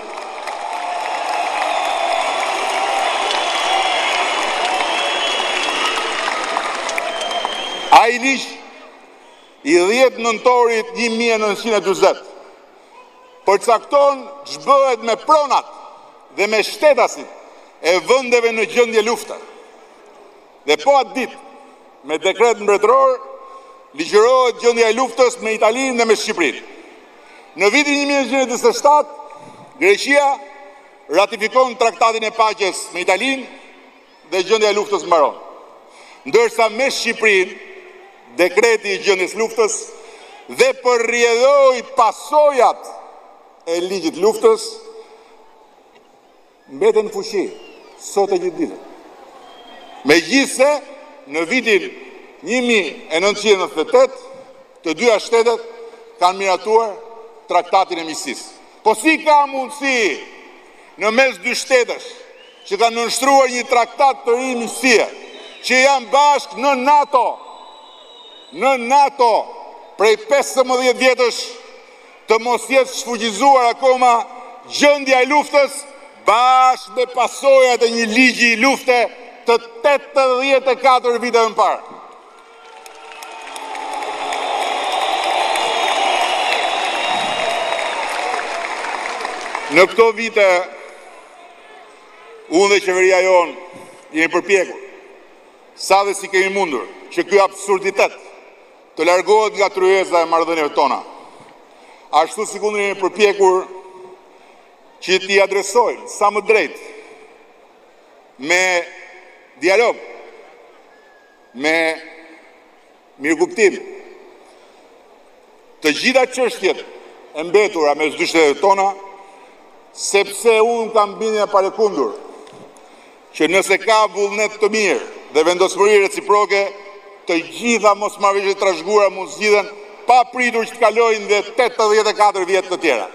Ai ligj i 10 nëntorit 1940 përcakton ç'bëhet me pronat dhe me shtetasit e vendeve në gjendje lufte. Dhe po atë ditë, me dekret mbretëror, ligjërohet gjendja e luftës me Italinë dhe me Shqipërinë. Në vitin 1927, Greqia ratifikon traktatin e paqes me Italinë dhe gjendja e luftës mbaron. Ndërsa me Shqipërinë, dekreti i gjendjes luftës dhe përrjedhoi pasojat e ligjit luftës mbeten në fuqi sot e gjithë ditën. Megjithse në vitin 1998 të dyja shtetet kanë miratuar traktatin e miqësisë. Po si ka mundësi në mes dy shtetësh që kanë nënshtruar një traktat të ri miqësie, që janë bashkë në NATO prej 15 vjetësh, të mos jetë shfuqizuar akoma gjendja e luftës bashkë me pasojat e një ligji i lufte të 84 viteve më parë. Në këto vite, unë dhe qeveria jonë jemi përpjekur, sa dhe si kemi mundur, që ky absurditet të largohet nga tryeza e marrëdhënieve tona. Ashtu si kur jemi përpjekur që t'i adresojmë sa më drejt me dialog, me mirëkuptim, të gjitha çështjet e mbetura mes dy shteteve tona, sepse unë kam bindjen e parekundur që nëse ka vullnet të mirë dhe vendosmëri reciproke, të gjitha mosmarrëveshjet trashëguara mund zgjidhen pa pritur që të kalojnë dhe 84 vjet të tjera.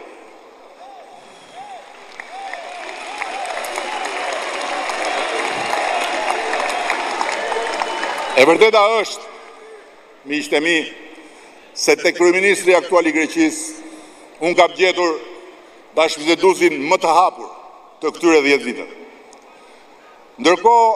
E vërteta është, miqtë e mi, se tek kryeministri aktual i Greqisë, unë kam gjetur bashkëbiseduesin më të hapur të këtyre 10 viteve. Ndërkohë,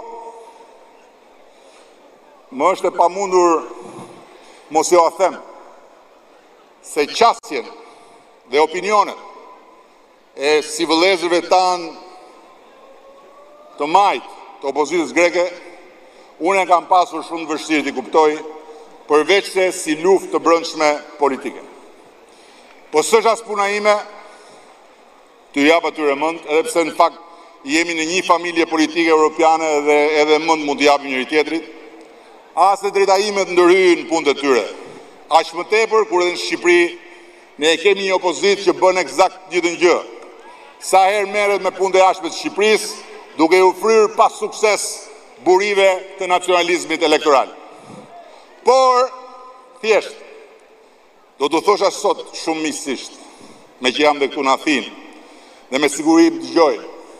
më është e pamundur mos jo a them se qasjen dhe opinionet e si vëllezërve tanë të majtë të opozitës greke, unë e kam pasur shumë vështirë t'i kuptoj, përveç se si luftë të brendshme politike. Po s'është as puna ime t'ju jap atyre mend, edhe pse në fakt jemi në një familje politike europiane dhe edhe mund t'japim njëri tjetrit, as e drejta ime të ndërhyjnë në punët e tyre. Aq më tepër kur edhe në Shqipëri ne kemi një opozitë që bën eksakt njëjtën gjë. Sa herë merret me punët e jashtme të Shqipërisë, duke u fryrë pa sukses burive të nacionalizmit elektoral. Por, thjesht, do të thosha sot shumë miqësisht, me që jam dhe këtu në Athinë, dhe me siguri më dëgjoj,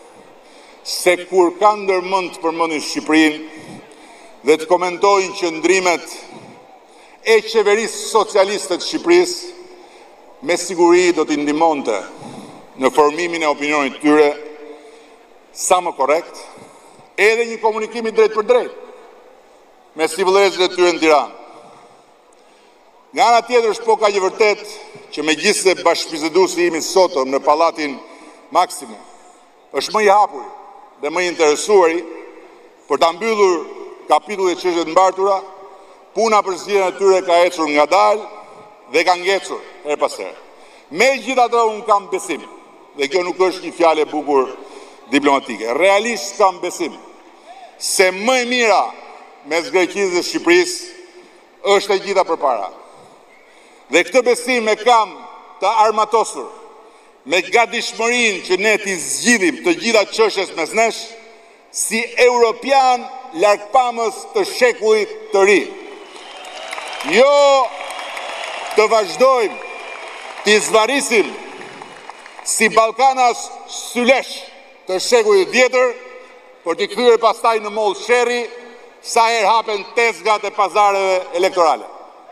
se kur kanë ndërmend të përmendin Shqipërinë dhe të komentojnë qëndrimet e qeverisë socialiste të Shqipërisë, me siguri do t'i ndihmonte në formimin e opinionit të tyre sa më korrekt, edhe një komunikimi drejt për drejt me si vëllezërit e tyre në Tiranë. Nga ana tjetër është po ka një vërtet që megjithëse bashkëbiseduesi imi sotëm në pallatin Maksimum është më i hapur dhe më i interesuari për ta mbyllur kapitullet e çështjeve të mbartura, puna për zgjedhjen e tyre ka ecur ngadalë dhe ka ngecur her pas here. Megjithatë unë kam besim, dhe kjo nuk është një fjalë e bukur diplomatike. Realisht kam besim se më e mira mes Greqisë dhe Shqipërisë është e gjitha përpara. Dhe këtë besim e kam të armatosur me gatishmërinë që ne t'i zgjidhim të gjitha çështjet mes nesh si europian largpamës të shekullit të ri. Jo të vazhdojmë t'i zvarisim si Ballkanas sylesh të shekullit vjetër, por t'i kthyer pastaj në mollë sherri sa herë hapen tezgat e pazareve elektorale.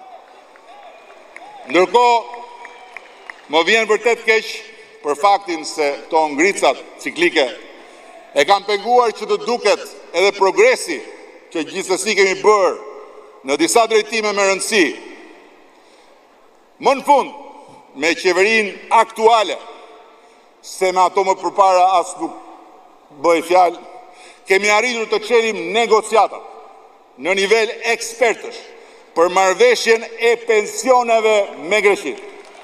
Ndërkohë, më vjen vërtet keq për faktin se këto ngricat ciklike e kanë penguar që të duket edhe progresi që gjithsesi kemi bërë në disa drejtime me rëndësi. Më në fund, me qeverinë aktuale, se me ato më përpara as nuk bëj fjalë, kemi arritur të çelim negociatat në nivel ekspertësh për marrëveshjen e pensioneve me Greqinë.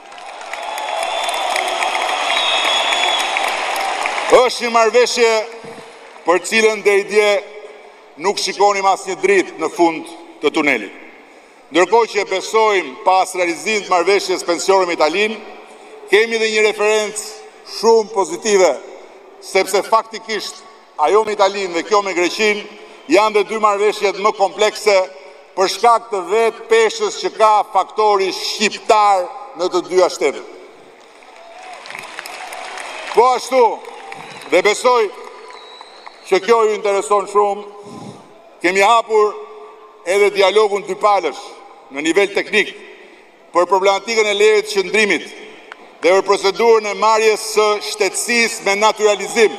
Është një marrëveshje për cilën deri dje nuk shikonim asnjë dritë në fund të tunelit. Ndërkohë që besojmë pas realizimit të marrëveshjes pensioneve me Italinë, kemi dhe një referencë shumë pozitive, sepse faktikisht ajo me Italinë dhe kjo me Greqinë janë dhe dy marrëveshjet më komplekse për shkak të vetë peshës që ka faktori shqiptar në të dyja shtetet. Po ashtu, dhe besoj që kjo ju intereson shumë, kemi hapur edhe dialogun dypalësh në nivel teknik për problematikën e lejet të qëndrimit dhe për procedurën e marrjes së shtetësisë me naturalizim.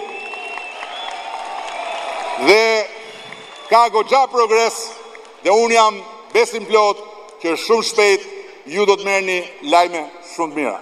Dhe ka goxha progres dhe unë jam besim plot që shumë shpejt ju do të merrni lajme shumë të mira.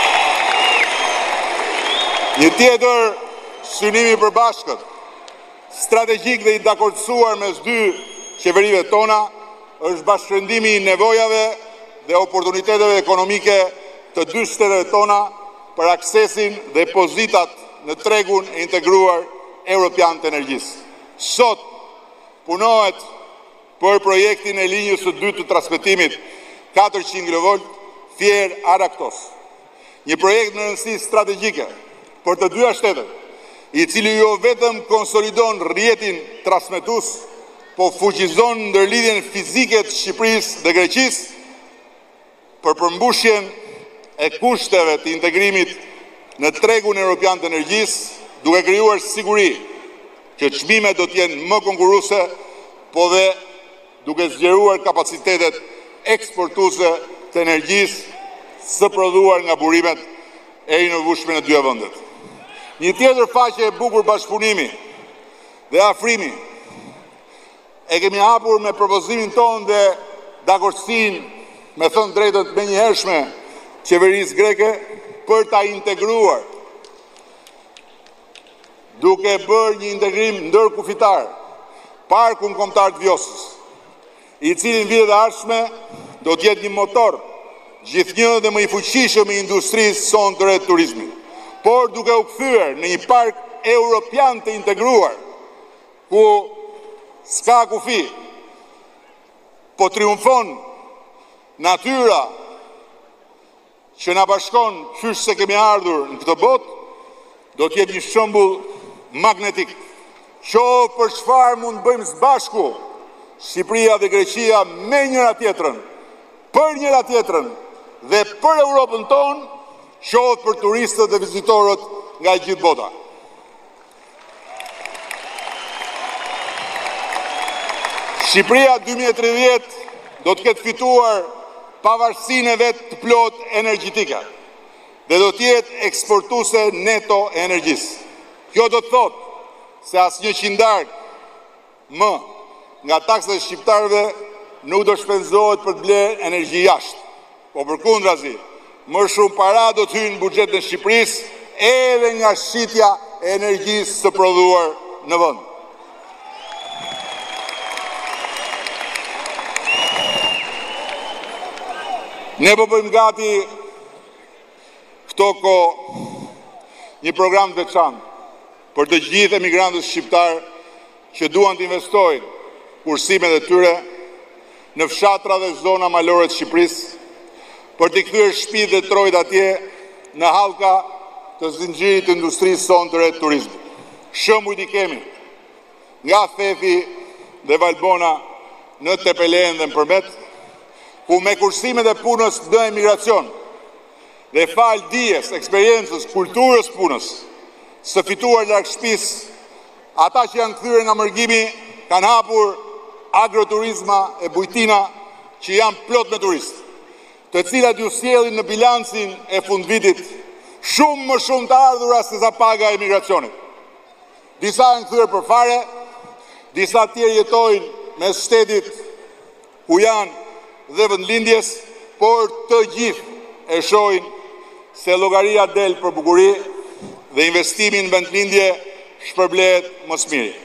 Një tjetër synimi i përbashkët strategjik dhe i dakordsuar mes dy qeverive tona është bashkëndimi i nevojave dhe oportuniteteve ekonomike të dy shteteve tona për aksesin dhe pozitat në tregun e integruar evropian të energjisë. Sot punohet për projektin e linjës së dytë të transmetimit 400 kV Fier-Araktos, një projekt në rëndësi strategjike për të dyja shtetet, i cili jo vetëm konsolidon rrjetin transmetues, po fuqizon ndërlidhjen fizike të Shqipërisë dhe Greqisë për përmbushjen e kushteve të integrimit në tregun evropian të energjisë, duke krijuar siguri që çmimet do të jenë më konkurruese, po dhe duke zgjeruar kapacitetet eksportuese të energjisë së prodhuar nga burimet e inovueshme në dy vendet. Një tjetër faqe e bukur bashkëpunimi dhe afrimi e kemi hapur me propozimin tonë dhe dakordsinë, me thënë drejtën me njëhershme, qeverisë greke për ta integruar, duke bërë një integrim ndërkufitar, parkun kombëtar të Vjosës, i cili në vitet e ardhshme do të jetë një motor gjithnjë dhe më i fuqishëm i industrisë sonë të re të turizmit, por duke u kthyer në një park europian të integruar, ku s'ka kufi, po triumfon natyra që na bashkon qysh se kemi ardhur në këtë botë, do të jetë një shembull magnetik. Qoftë për çfarë mund bëjmë së bashku Shqipëria dhe Greqia me njëra tjetrën, për njëra tjetrën dhe për Europën tonë, qoftë për turistët dhe vizitorët nga gjithë bota. Shqipëria 2030 do të ketë fituar pavarësinë e vet të plot energjetike dhe do të jetë eksportuese neto e energjisë. Kjo do të thotë se asnjë qindark më nga taksat e shqiptarëve nuk do shpenzohet për të blerë energji jashtë, po përkundrazi, më shumë para do të hyjnë në buxhetin e Shqipërisë edhe nga shitja e energjisë së prodhuar në vend. Ne po bëjmë gati këto kohë një program të veçantë për të gjithë emigrantët shqiptar që duan të investojnë kursimet e tyre në fshatra dhe zona malore të Shqipërisë, për të kthyer shtëpitë dhe trojt atje në hallka të zinxhirit të industrisë sonë të re të turizmit. Shembuj i kemi nga Thefi dhe Valbona në Tepelen dhe në Përmet, ku me kursimet e punës në emigracion dhe fal dijes, eksperiencës, kulturës punës, së fituar larg shtëpisë, ata që janë kthyer nga mërgimi kanë hapur agroturizma e bujtina që janë plot me turistë, të cilat ju sjellin në bilancin e fundvitit shumë më shumë të ardhura se sa paga e emigracionit. Disa janë kthyer për fare, disa tjerë jetojnë mes shtetit ku janë dhe vendlindjes, por të gjithë e shohin se llogaria del për bukuri dhe investimi në vendlindje shpërblehet më së miri.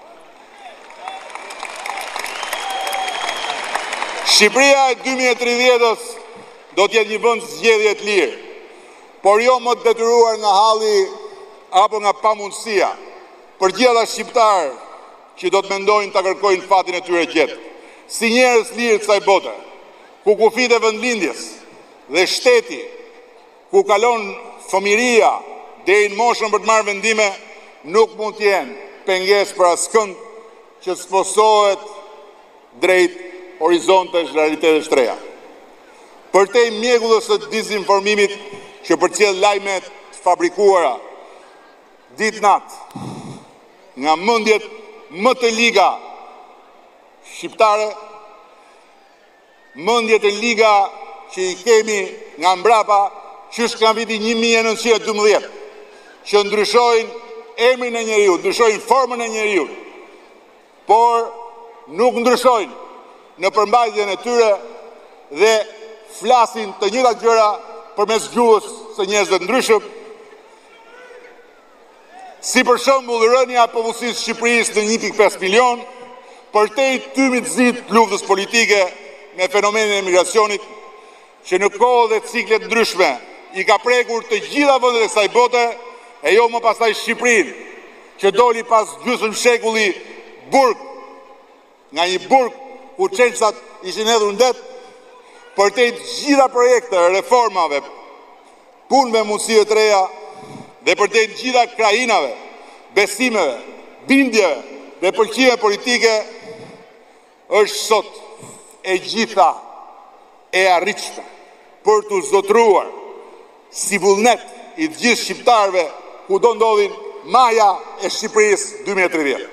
Shqipëria e 2030-s do të jetë një vend zgjedhje të lirë, por jo më të detyruar nga halli apo nga pamundësia për gjithë ata shqiptarë që do të mendojnë ta kërkojnë fatin e tyre gjetë, si njerëz lirë të kësaj bote, ku kufit e vendlindjes dhe shteti, ku kalon fëmiria deri në moshën për të marrë vendime, nuk mund të jenë pengesë për askënd që sfosohet drejt horizontesh realitetesh të reja. Për te mjekullës së dizinformimit që përcjell lajmet të fabrikuara ditë-natë nga mendjet më të liga shqiptare, mendjet e liga që i kemi nga mbrapa qysh nga viti 1912, që ndryshojnë emrin e njeriu, ndryshojnë formën e njeriu, por nuk ndryshojnë në përmbajtjen e tyre dhe flasin të njëjtat gjëra përmes gjuhës së njerëzve të ndryshëm, Si për shembull rënia e popullsisë së Shqipërisë në 1.5 milion, përtej tymit zit luftës politike me fenomenin e emigracionit, që në kohë dhe ciklet ndryshme i ka prekur të gjitha vendet e kësaj bote, e jo më pastaj Shqipërinë, që doli pas gjysmë shekulli burg, nga një burg ku çelësat ishin hedhur në det, përtej të gjitha projekte, reformave, punëve, mundësive të reja, dhe përtej të gjitha krajinave, besimeve, bindjeve dhe pëlqime politike, është sot e gjitha e arritshme për të zotruar si vullnet i të gjithë shqiptarëve ku do ndodhin maja e Shqipërisë 2030.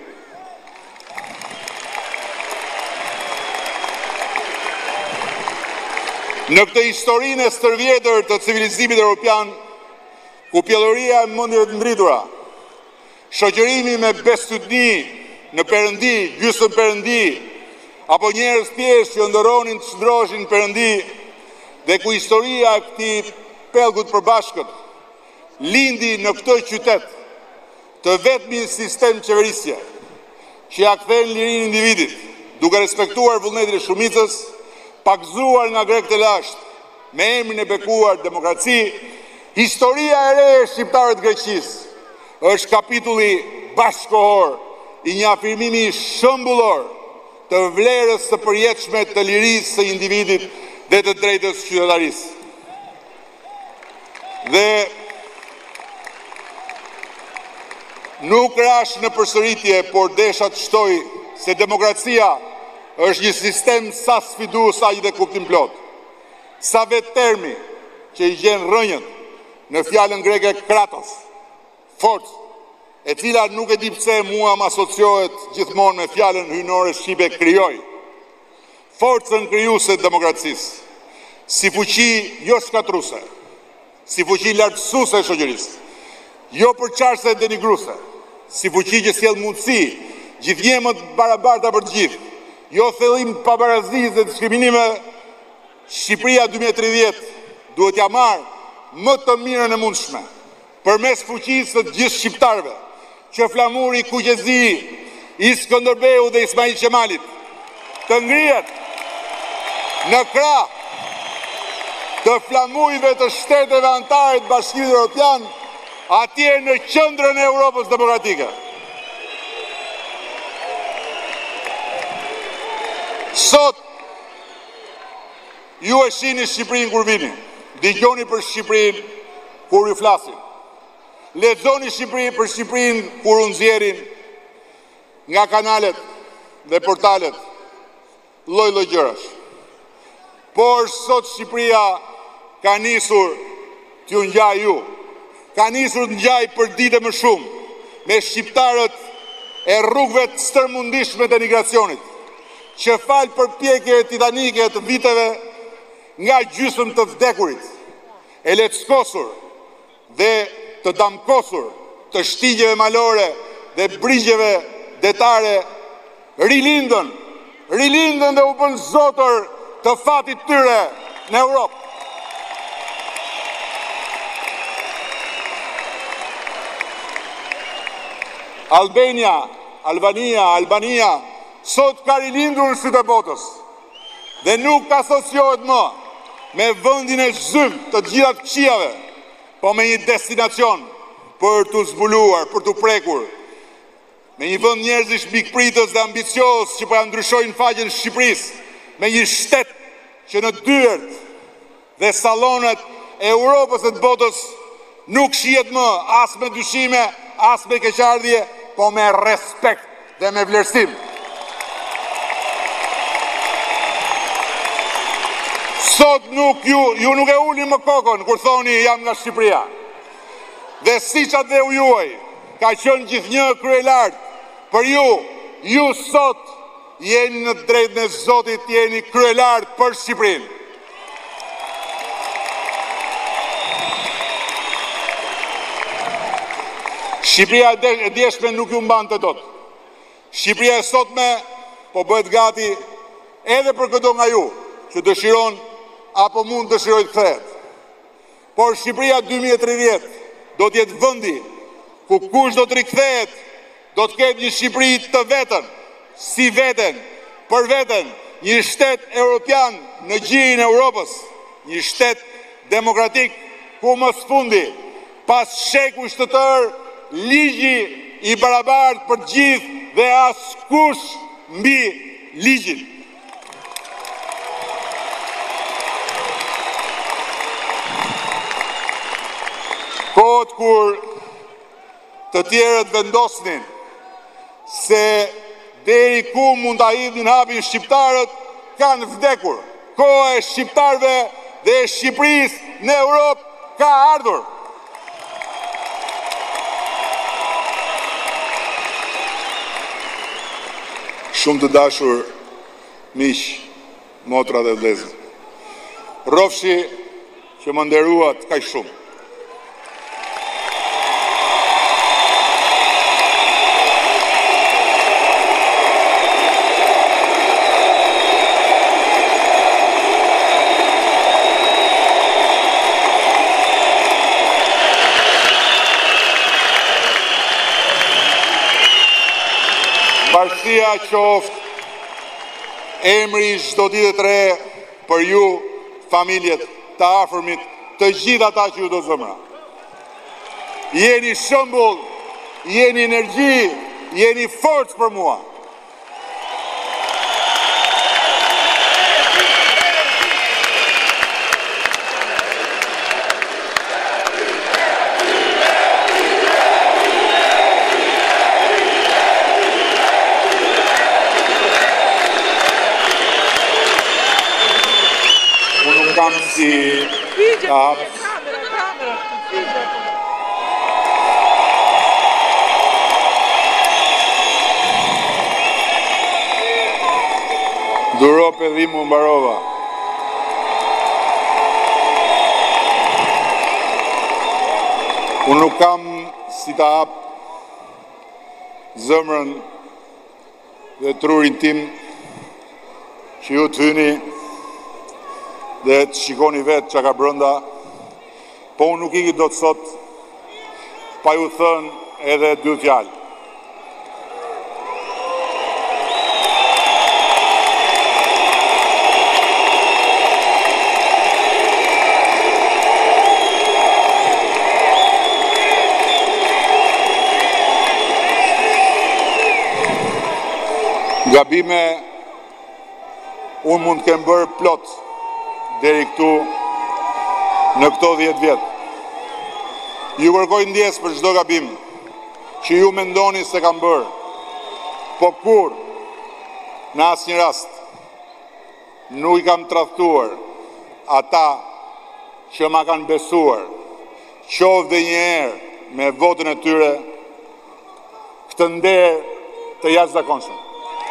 Në këtë historinë e stërvjetër të civilizimit evropian, ku pjellëria e mendjeve të ndritura, shoqërimi me bestydni në Perëndi, gjysmë Perëndi, apo njerëz thjesht që ndëronin të çndroheshin në Perëndi, dhe ku historia e këtij pellgut përbashkët lindi në këtë qytet të vetmi sistem qeverisje që ja kthen lirinë individit, duke respektuar vullnetin e shumicës, pakzuar nga grekët e lashtë, me emrin e bekuar demokraci, historia e re e shqiptarëve të Greqisë është kapitulli bashkëkohor i një afirmimi shembullor të vlerës së përjetshme të lirisë së individit dhe të drejtës qytetarisë. Dhe nuk rash në përsëritje, por desha të shtoj se demokracia është një sistem sa sfidues aq dhe kuptim plot. Sa vetë termi që i gjen rrënjën në fjalën greke kratos, forcë, e cila nuk e di pse mua më asociohet gjithmonë me fjalën hyjnore shqipe krijoj. Forcën krijuese të demokracisë, si fuqi jo shkatruese, si fuqi lartësuese e shoqërisë, jo përçarëse e denigruese, si fuqi që sjell mundësi gjithnjë të barabarta për të gjithë, jo thellim pabarazisë dhe diskriminime. Shqipëria 2030 duhet ja marrë më të mirën e mundshme, përmes fuqisë së të gjithë shqiptarëve, që flamuri kuqezi i Skënderbeu dhe Ismail Qemalit të ngrihet në krah të flamujve të shteteve anëtare të Bashkimit Evropian, atje në qendrën e Europës demokratike. Sot ju e shihni Shqipërinë kur vini, dëgjoni për Shqipërinë kur ju flasin, lexoni për Shqipërinë kur u nxjerrin nga kanalet dhe portalet lloj-lloj gjërash. Por sot Shqipëria ka nisur t'ju ngjaj ju, ka nisur të ngjaj për ditë më shumë me shqiptarët e rrugëve të stërmundishme të emigracionit, që falë përpjekjeve titanike të viteve nga gjysmë të vdekurit, e leckosur dhe të damkosur të shtigjeve malore dhe brigjeve detare, rilindën dhe u bën zotër të fatit tyre në Europë. Albania, sot ka rilindur në sytë e botës dhe nuk asociohet më me vendin e zymë të gjitha të qijave, po me një destinacion për të zbuluar, për të prekur, me një vend njerëzish mikpritës dhe ambicios që po ja ndryshojnë faqen e Shqipërisë, me një shtet që në dyert dhe sallonet e Europës dhe të botës nuk shihet më as me dyshime, as me keqardhje, po me respekt dhe me vlerësim. Sot ju nuk e ulni më kokën kur thoni jam nga Shqipëria. Dhe siç atë juaj ka qenë gjithnjë kryelart për ju sot jeni në drejtën e Zotit, jeni kryelart për Shqipërinë. Shqipëria e djeshme nuk ju mbante dot. Shqipëria e sotme po bëhet gati edhe për këto nga ju që dëshiron apo mund dëshiroj të kthehet. Por Shqipëria 2030 do të jetë vendi ku kush do të rikthehet, do të ketë një Shqipëri të vetën, si veten, për veten, një shtet europian në gjirin e Europës, një shtet demokratik ku më së fundi, pas shekuj të tërë, ligji i barabartë për gjithë dhe askush mbi ligjin. Kohët kur të tjerët vendosnin se deri ku mund ta hidhin hapin shqiptarët, kanë vdekur. Koha e shqiptarëve dhe e Shqipërisë në Europë ka ardhur. Shumë të dashur miq, motra dhe vëllezër. Rrofshi që më nderuat kaq shumë. Bashkia qoftë emri i çdo dite të re për ju, familjet, të afërmit, të gjithë ata që ju do zemra. Jeni shembull, jeni energji, jeni forcë për mua. Kam si duro pedhimu mbarova. Unë nuk kam si ta hap zemrën dhe trurin tim që ju të hyni dhe të shikoni vetë që ka brënda, po unë nuk i do të sot, pa ju thënë edhe dy fjalë. Gabime, unë mund të kem bërë plot deri këtu në këto 10 vjetë. Ju kërkoj ndjesë për çdo gabim që ju mendoni se kam bërë, po kur në asnjë rast nuk i kam tradhtuar ata që ma kanë besuar, qoftë dhe një herë me votën e tyre, këtë nder të jashtëzakonshëm.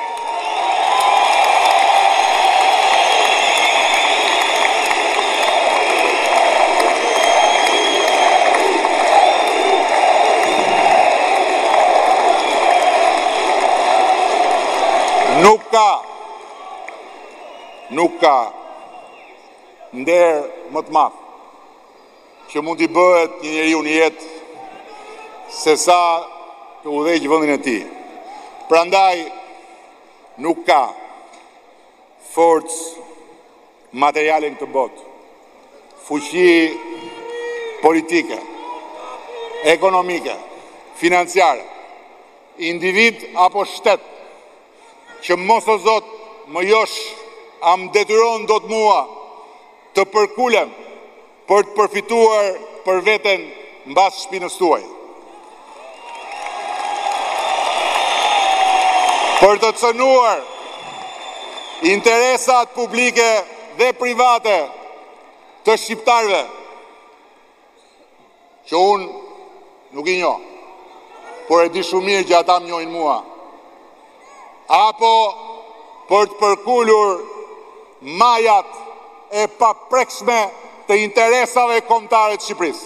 Nuk ka nder më të madh që mund t'i bëhet një njeriu në jetë se sa të udhëheq vendin e tij. Prandaj nuk ka forcë materiale në këtë botë, fuqi politike, ekonomike, financiare, individ apo shtet që mos o Zot më josh a më detyron do të mua të përkulem për të përfituar për veten mbas shpinës tuaj. Për të cënuar interesat publike dhe private të shqiptarëve, që unë nuk i njoh, por e di shumë mirë që ata më njohin mua, apo për të përkullur majat e paprekshme të interesave kombëtare të Shqipërisë.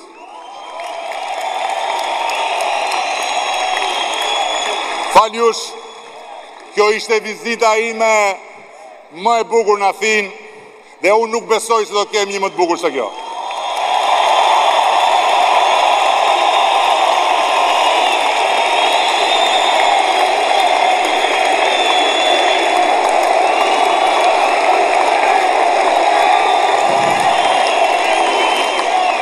Faljush, kjo ishte vizita ime më e bukur në Athinë dhe unë nuk besoj se do kem një më të bukur se kjo.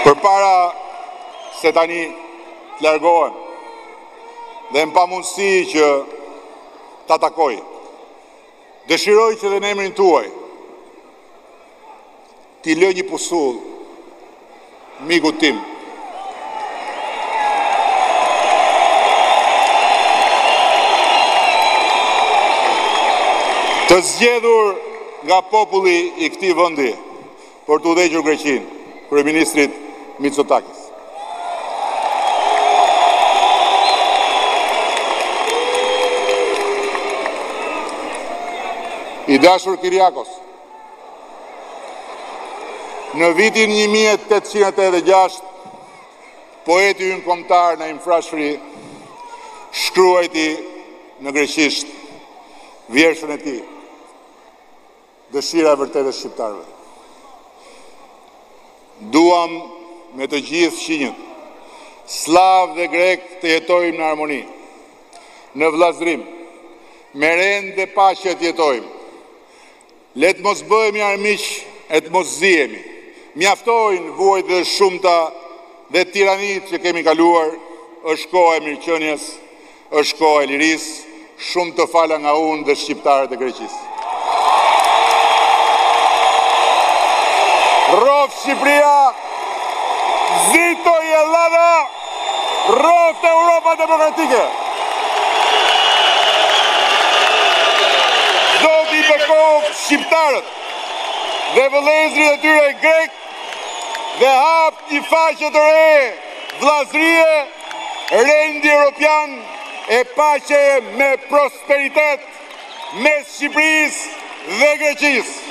Përpara se tani të largohem dhe më pamundësi që ta takoj, dëshiroj që dhe në emrin tuaj t'i lë një pusull miku tim. Të zgjedhur nga populli i këtij vendi për të udhëhequr Greqinë, kryeministrit Mitsotakis. I dashur Kyriakos, në vitin 1886, poeti ynë kombëtar Naim Frashëri shkruajti në greqisht vjershën e tij, dëshira e vërtetë e shqiptarëve. Duam me të gjithë shinjët, slav dhe grek, të jetojmë në harmoni, në vllazërim, me rend dhe paqe të jetojmë. Le të mos bëhemi armiq e të mos zihemi. Mjaftojnë vuajt dhe shumta dhe tiranit që kemi kaluar. Është koha e mirëqenies, është koha e lirisë, shumë të fala nga unë dhe shqiptarët e Greqisë. Rrofë Shqipëria, zitoj Ellada, rrofë Europa demokratike. Zoti i bekov shqiptarët dhe vëllezërit e tyre grek dhe hap një faqe të re, vllazërie, rendi europian e paqe me prosperitet mes Shqipërisë dhe Greqisë.